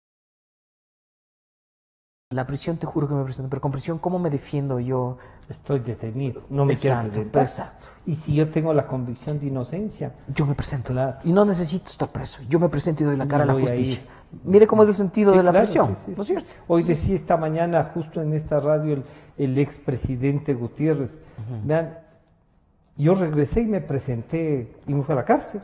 La prisión te juro que me presento, pero con prisión, ¿cómo me defiendo yo? Estoy detenido, no me quiero Exacto, presentar. exacto. Y si yo tengo la convicción de inocencia, Yo me presento. Claro. Y no necesito estar preso. Yo me presento y doy la cara a la voy a justicia. ir. Mire cómo es el sentido Sí, de la claro, prisión. sí, sí, ¿No es sí. cierto? Hoy decía esta mañana, justo en esta radio, el, el expresidente Gutiérrez, vean, yo regresé y me presenté y me fui a la cárcel,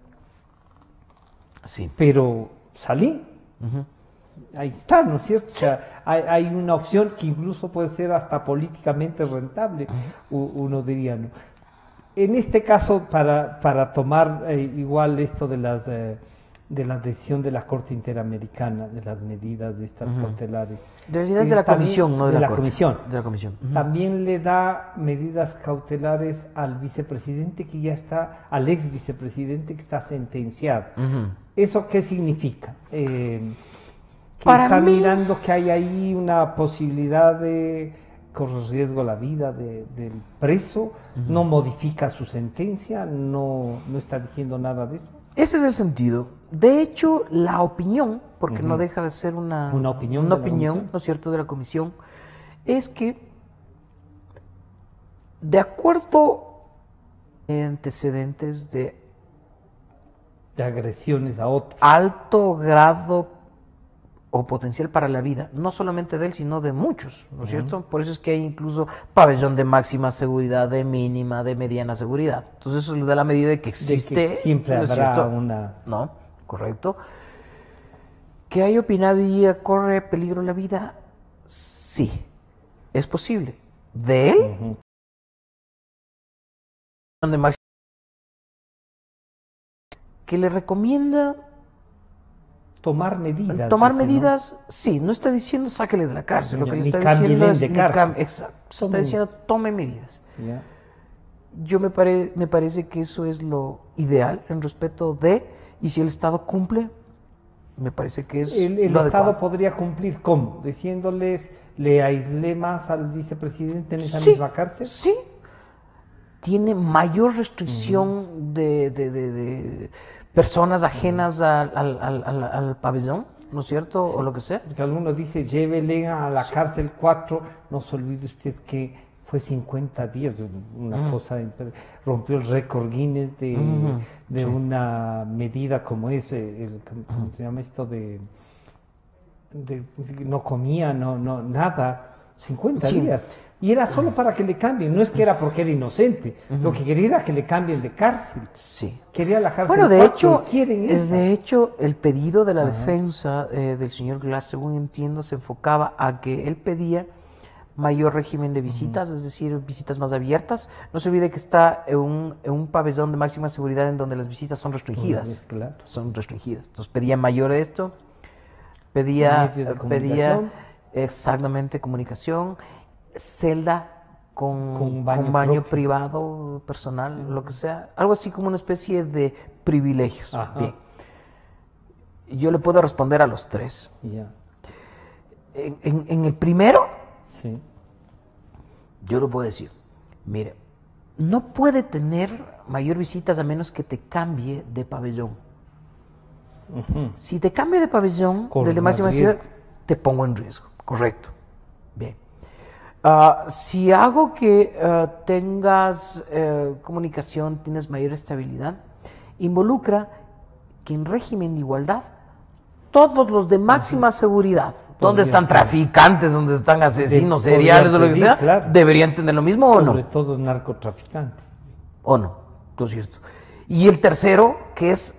Sí. pero salí. Ujú. Ahí está, ¿no es cierto? O sea, hay, hay una opción que incluso puede ser hasta políticamente rentable, u- uno diría, ¿no? En este caso, para, para tomar eh, igual esto de las eh, de la decisión de la Corte Interamericana, de las medidas de estas cautelares. En realidad es de eh, la también- comisión, no de, la, Corte. comisión. De la comisión. Ujú. También le da medidas cautelares al vicepresidente que ya está, al ex vicepresidente que está sentenciado. Ujú. ¿Eso qué significa? Eh, que Para están mí- mirando que hay ahí una posibilidad de correr riesgo la vida de- del preso, no modifica su sentencia, no, no está diciendo nada de eso. Ese es el sentido. De hecho, la opinión, porque no Ujú. deja de ser una, Una opinión una de la opinión, comisión. ¿no es cierto?, de la comisión, es que, de acuerdo a antecedentes de De agresiones a otros. alto grado o potencial para la vida, no solamente de él, sino de muchos, ¿no es cierto? Por eso es que hay incluso pabellón de máxima seguridad, de mínima, de mediana seguridad. Entonces eso le da la medida de que De existe... que siempre ¿no es habrá cierto? una... No, correcto. ¿Que hay opinado y diga, corre peligro la vida? Sí, es posible. ¿De él? Ujú. De máxima- que le recomienda Tomar medidas. tomar dice, ¿no? medidas, sí, no está diciendo sáquele de la cárcel, lo Ya, que le ni está cámbienle diciendo es de ni cárcel. cam- exacto, está Tome- diciendo tome medidas. Ya. Yo me, pare- me parece que eso es lo ideal en respeto de, y si el Estado cumple, me parece que es El, el lo Estado adecuado. podría cumplir, ¿cómo? Diciéndoles, le aislé más al vicepresidente en esa Sí, misma cárcel. sí. Tiene mayor restricción de, de- de- de personas ajenas al, al- al- al- al pabellón, ¿no es cierto? O lo que sea. Porque alguno dice, llévele a la cárcel cuatro, no se olvide usted que fue cincuenta días, una cosa, imp- rompió el récord Guinness de, Ujú, de sí. una medida como ese, el, ¿cómo se llama esto? De, de- no comía, no, no, nada, cincuenta Sí. días. Y era solo para que le cambien, no es que era porque era inocente, lo que quería era que le cambien de cárcel. Sí. Quería la cárcel Bueno, de cuatro, hecho, y quieren es esa. de hecho, el pedido de la defensa eh, del señor Glass, según entiendo, se enfocaba a que él pedía mayor régimen de visitas, es decir, visitas más abiertas. No se olvide que está en un, en un pabellón de máxima seguridad en donde las visitas son restringidas. Es claro. Son restringidas. Entonces pedía mayor esto, pedía, Medios de pedía comunicación. exactamente comunicación, celda con, Con con baño baño, propio. privado, personal, lo que sea. Algo así como una especie de privilegios. Ajá. Bien. Yo le puedo responder a los tres. Ya, En, en- en el primero, sí. yo lo puedo decir. Mire, no puede tener mayor visitas a menos que te cambie de pabellón. Ujú. Si te cambio de pabellón, Corres del de máxima más ciudad, riesgo. te pongo en riesgo. Correcto. Bien. Ah, si hago que ah, tengas eh, comunicación, tienes mayor estabilidad, involucra que en régimen de igualdad, todos los de máxima seguridad, ¿Dónde están traficantes? ¿Dónde están asesinos De- seriales o lo que pedir, sea? claro. ¿Deberían tener lo mismo o no? Sobre todo narcotraficantes. ¿O no? Todo cierto. Y el tercero, que es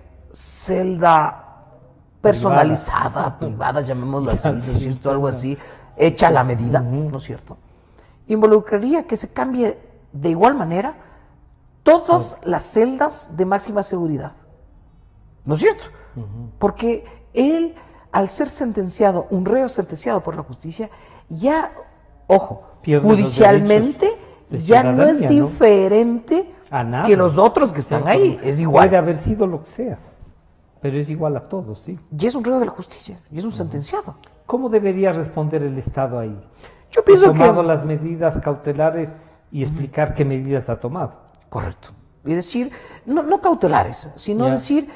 celda personalizada, privada, llamémoslo así, ¿no es Sí, cierto? Algo así, hecha a la medida, ¿no es cierto? Involucraría que se cambie de igual manera todas las celdas de máxima seguridad. ¿No es cierto? Porque él, al ser sentenciado, un reo sentenciado por la justicia, ya, ojo, Pierde los judicialmente derechos de ya no es ciudadanía, ¿no? diferente A nada. que los otros que están Sí, ahí, pero es igual. Puede haber sido lo que sea, pero es igual a todos, sí. Y es un reo de la justicia, y es un sentenciado. ¿Cómo debería responder el Estado ahí? Yo pienso Ha tomado que... las medidas cautelares y explicar qué medidas ha tomado. Correcto. Y decir, no, no cautelares, sino Ya. decir,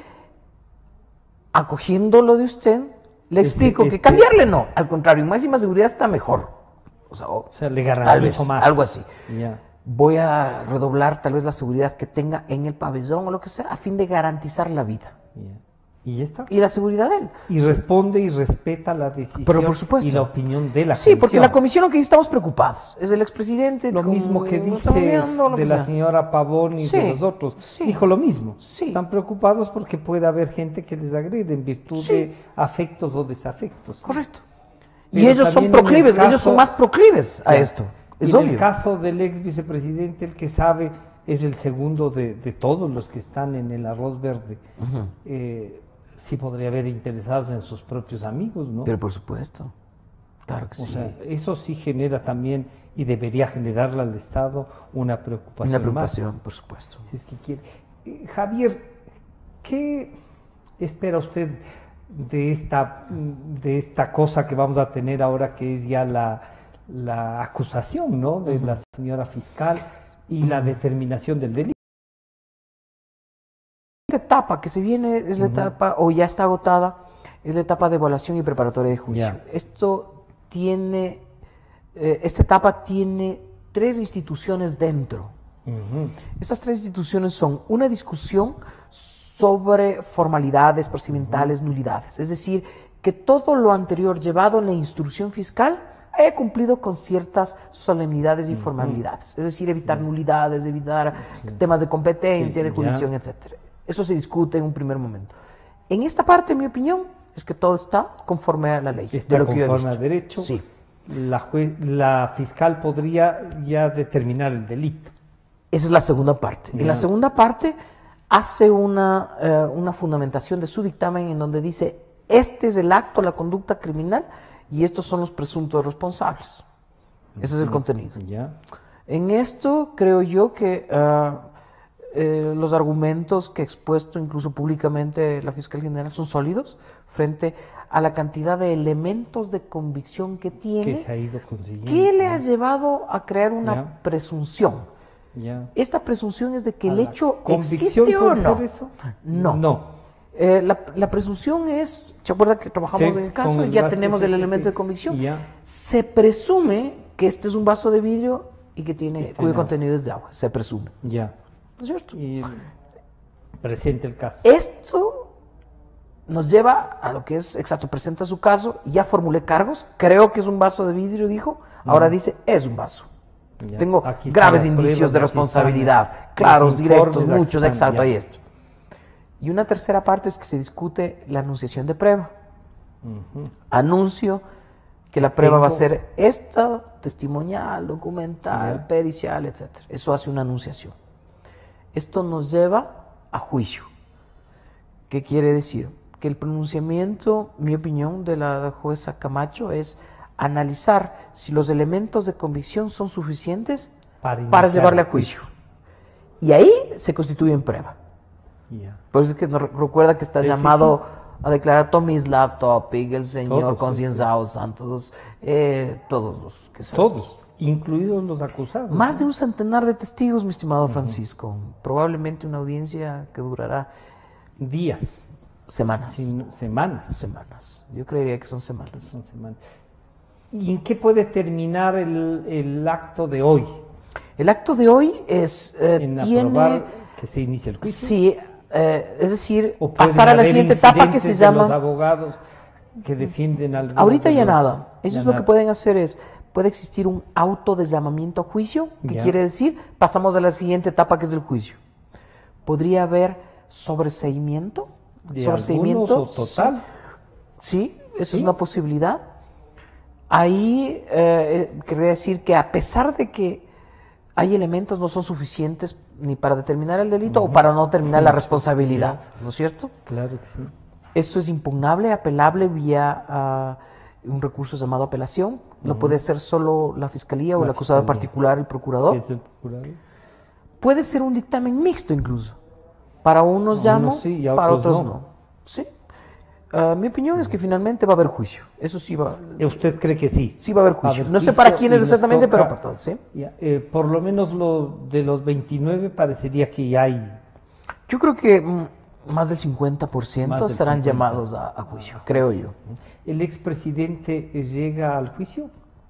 acogiendo lo de usted, le Ese- explico que este- cambiarle no, al contrario, máxima seguridad está mejor. O sea, o- O sea, le tal vez, garantizo más. algo así. Ya. Voy a redoblar tal vez la seguridad que tenga en el pabellón o lo que sea, a fin de garantizar la vida Ya. Y ya está. y la seguridad de él. Y responde y respeta la decisión Pero por supuesto. y la opinión de la Sí, porque comisión. la comisión lo que dice, estamos preocupados. Es el expresidente. Lo como mismo que lo estamos dice viendo, lo de que la sea. señora Pavón y Sí, de los otros. sí. Dijo lo mismo. Sí. Están preocupados porque puede haber gente que les agrede en virtud Sí. de afectos o desafectos. Correcto. Pero Y ellos son también en el proclives, ellos caso- son más proclives a Ya. esto. Y Es en obvio. el caso del ex vicepresidente, el que sabe es el segundo de, de todos los que están en el arroz verde. Eh, sí podría haber interesados en sus propios amigos, ¿no? Pero por supuesto. Claro que O sí. sea, eso sí genera también y debería generarle al Estado una preocupación. Una más. preocupación, por supuesto. Si es que quiere. Eh, Javier, ¿qué espera usted de esta, de esta cosa que vamos a tener ahora, que es ya la, la acusación, ¿no? De la señora fiscal y la determinación del delito? Esta etapa que se viene es la etapa, o ya está agotada, es la etapa de evaluación y preparatoria de juicio. Ya. Esto tiene, eh, esta etapa tiene tres instituciones dentro. Ujú. Estas tres instituciones son una discusión sobre formalidades, procedimentales, nulidades. Es decir, que todo lo anterior llevado en la instrucción fiscal haya cumplido con ciertas solemnidades y formalidades. Es decir, evitar nulidades, evitar temas de competencia, Sí, de ya. jurisdicción, etcétera. Eso se discute en un primer momento. En esta parte, en mi opinión, es que todo está conforme a la ley. Está de lo que yo he conforme visto. a derecho. Sí. La, jue- la fiscal podría ya determinar el delito. Esa es la segunda parte. En la Ya. segunda parte hace una, eh, una fundamentación de su dictamen en donde dice, este es el acto, la conducta criminal y estos son los presuntos responsables. Ese es el contenido. ¿Ya? En esto creo yo que ah, eh, los argumentos que ha expuesto incluso públicamente la fiscal general son sólidos frente a la cantidad de elementos de convicción que tiene, Que se ha ido consiguiendo. que le ha llevado a crear una Ya. presunción. Ya. Esta presunción es de que ¿A el la hecho convicción existe o puede no. ser eso? No. No. Eh, la, la presunción es, ¿se acuerda que trabajamos Sí, en el con caso? el Ya vaso, tenemos sí, el sí, elemento sí. de convicción. Y ya. Se presume que este es un vaso de vidrio y que tiene, Está cuyo en agua. contenido es de agua. Se presume. Ya. ¿No es cierto? Y presente el caso. Esto nos lleva a lo que es exacto, presenta su caso, ya formulé cargos, creo que es un vaso de vidrio, dijo, ahora dice, es un vaso. Ya. Tengo Aquí están graves las indicios pruebas, de aquí están responsabilidad, los claros, informes, directos, aquí muchos, están, exacto, ya. hay esto. Y una tercera parte es que se discute la anunciación de prueba. Anuncio que la prueba va a Tengo- ser esta, testimonial, documental, Ya. pericial, etcétera. Eso hace una anunciación. Esto nos lleva a juicio. ¿Qué quiere decir? Que el pronunciamiento, mi opinión, de la jueza Camacho es analizar si los elementos de convicción son suficientes Para para, iniciar llevarle a el juicio. Y ahí se constituye en prueba. Ya. Por eso es que nos re- recuerda que está Sí, sí, llamado a declarar Tomislav Topic, el señor Todos, Concienzao Santos, eh, todos los que sean. Todos, incluidos los acusados. Más de un centenar de testigos, mi estimado Francisco. Probablemente una audiencia que durará días, semanas. sin- semanas. Semanas. Yo creería que son semanas. Son semanas. ¿Y en qué puede terminar el, el acto de hoy? El acto de hoy es eh, En tiene aprobar que se inicie el juicio. sí, eh, es decir, ¿O pueden pasar a la haber siguiente etapa que se incidentes de los llama abogados que defienden al... Ahorita ya nada. Eso es lo que pueden hacer es, puede existir un auto de llamamiento a juicio, que Ya. quiere decir, pasamos a la siguiente etapa que es el juicio. Podría haber sobreseimiento. ¿De Sobreseimiento. algunos o total? Sí, eso ¿Sí? es una posibilidad. Ahí eh, querría decir que a pesar de que hay elementos no son suficientes ni para determinar el delito uh-huh. o para no determinar la responsabilidad, ¿no es cierto? Claro que sí. Eso es impugnable, apelable vía uh, un recurso llamado apelación. Uh-huh. Lo puede hacer solo la fiscalía o la el acusado fiscalía. particular, el procurador. ¿Qué es el procurador? Puede ser un dictamen mixto incluso. Para unos llamo, sí, y para otros no. no. no. ¿Sí? Uh, mi opinión es que finalmente va a haber juicio. Eso sí va. ¿Usted cree que sí? Sí va a haber juicio. A ver, no sé para quiénes exactamente, toca, pero para todos, ¿sí? Ya, eh, por lo menos lo de los veintinueve parecería que ya hay. Yo creo que mm, más del cincuenta por ciento del serán cincuenta. llamados a, a juicio, creo yo. ¿El expresidente llega al juicio?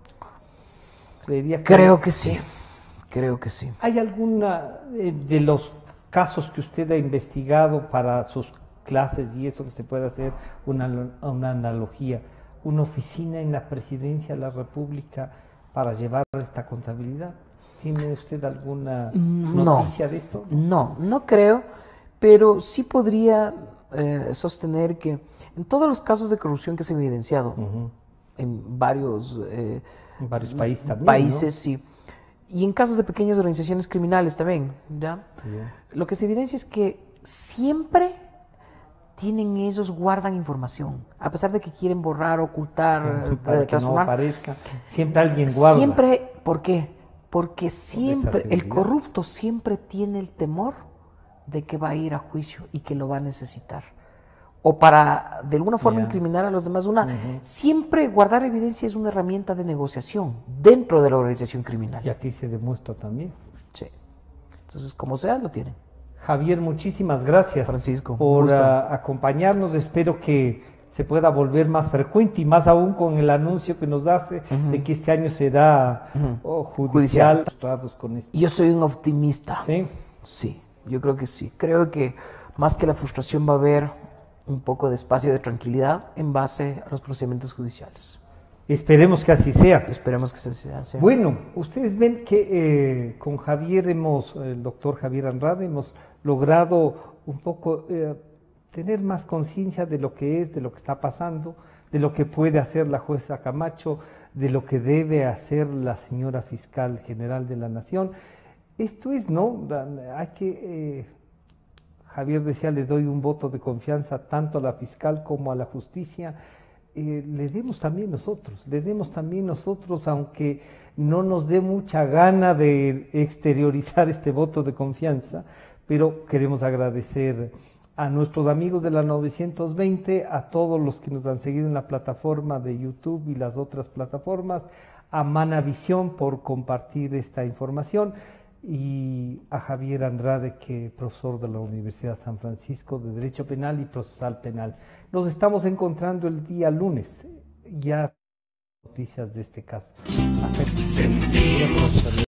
Creería que creo que sí. Creo que sí. ¿Hay alguna eh, de los casos que usted ha investigado para sus clases y eso que se puede hacer una, una analogía, una oficina en la presidencia de la República para llevar esta contabilidad? ¿Tiene usted alguna noticia no, de esto? No, no creo, pero sí podría eh, sostener que en todos los casos de corrupción que se han evidenciado uh-huh. en varios, eh, en varios países también, países, ¿no? sí. Y en casos de pequeñas organizaciones criminales también, ¿ya? Sí. Lo que se evidencia es que siempre tienen ellos, guardan información, a pesar de que quieren borrar, ocultar, sí, para eh, transformar. Que no aparezca, siempre alguien guarda. Siempre, ¿por qué? Porque siempre, el corrupto siempre tiene el temor de que va a ir a juicio y que lo va a necesitar. O para, de alguna forma, yeah. incriminar a los demás. Una, uh-huh. Siempre guardar evidencia es una herramienta de negociación dentro de la organización criminal. Y aquí se demuestra también. Sí. Entonces, como sea, lo tienen. Javier, muchísimas gracias, Francisco, por uh, acompañarnos. Espero que se pueda volver más frecuente y más aún con el anuncio que nos hace uh-huh. de que este año será uh-huh. oh, judicial. judicial. Con esto. Yo soy un optimista. ¿Sí? Sí, yo creo que sí. Creo que más que la frustración va a haber un poco de espacio de tranquilidad en base a los procedimientos judiciales. Esperemos que así sea. Esperemos que así sea. Sí. Bueno, ustedes ven que eh, con Javier hemos, el doctor Javier Andrade, hemos logrado un poco eh, tener más conciencia de lo que es, de lo que está pasando, de lo que puede hacer la jueza Camacho, de lo que debe hacer la señora fiscal general de la Nación. Esto es, ¿no? Hay que... Eh, Javier decía, le doy un voto de confianza tanto a la fiscal como a la justicia. Eh, le demos también nosotros, le demos también nosotros, aunque no nos dé mucha gana de exteriorizar este voto de confianza, pero queremos agradecer a nuestros amigos de la novecientos veinte, a todos los que nos han seguido en la plataforma de YouTube y las otras plataformas, a Manavisión por compartir esta información, y a Javier Andrade, que es profesor de la Universidad San Francisco de Derecho Penal y Procesal Penal. Nos estamos encontrando el día lunes, ya noticias de este caso. Hasta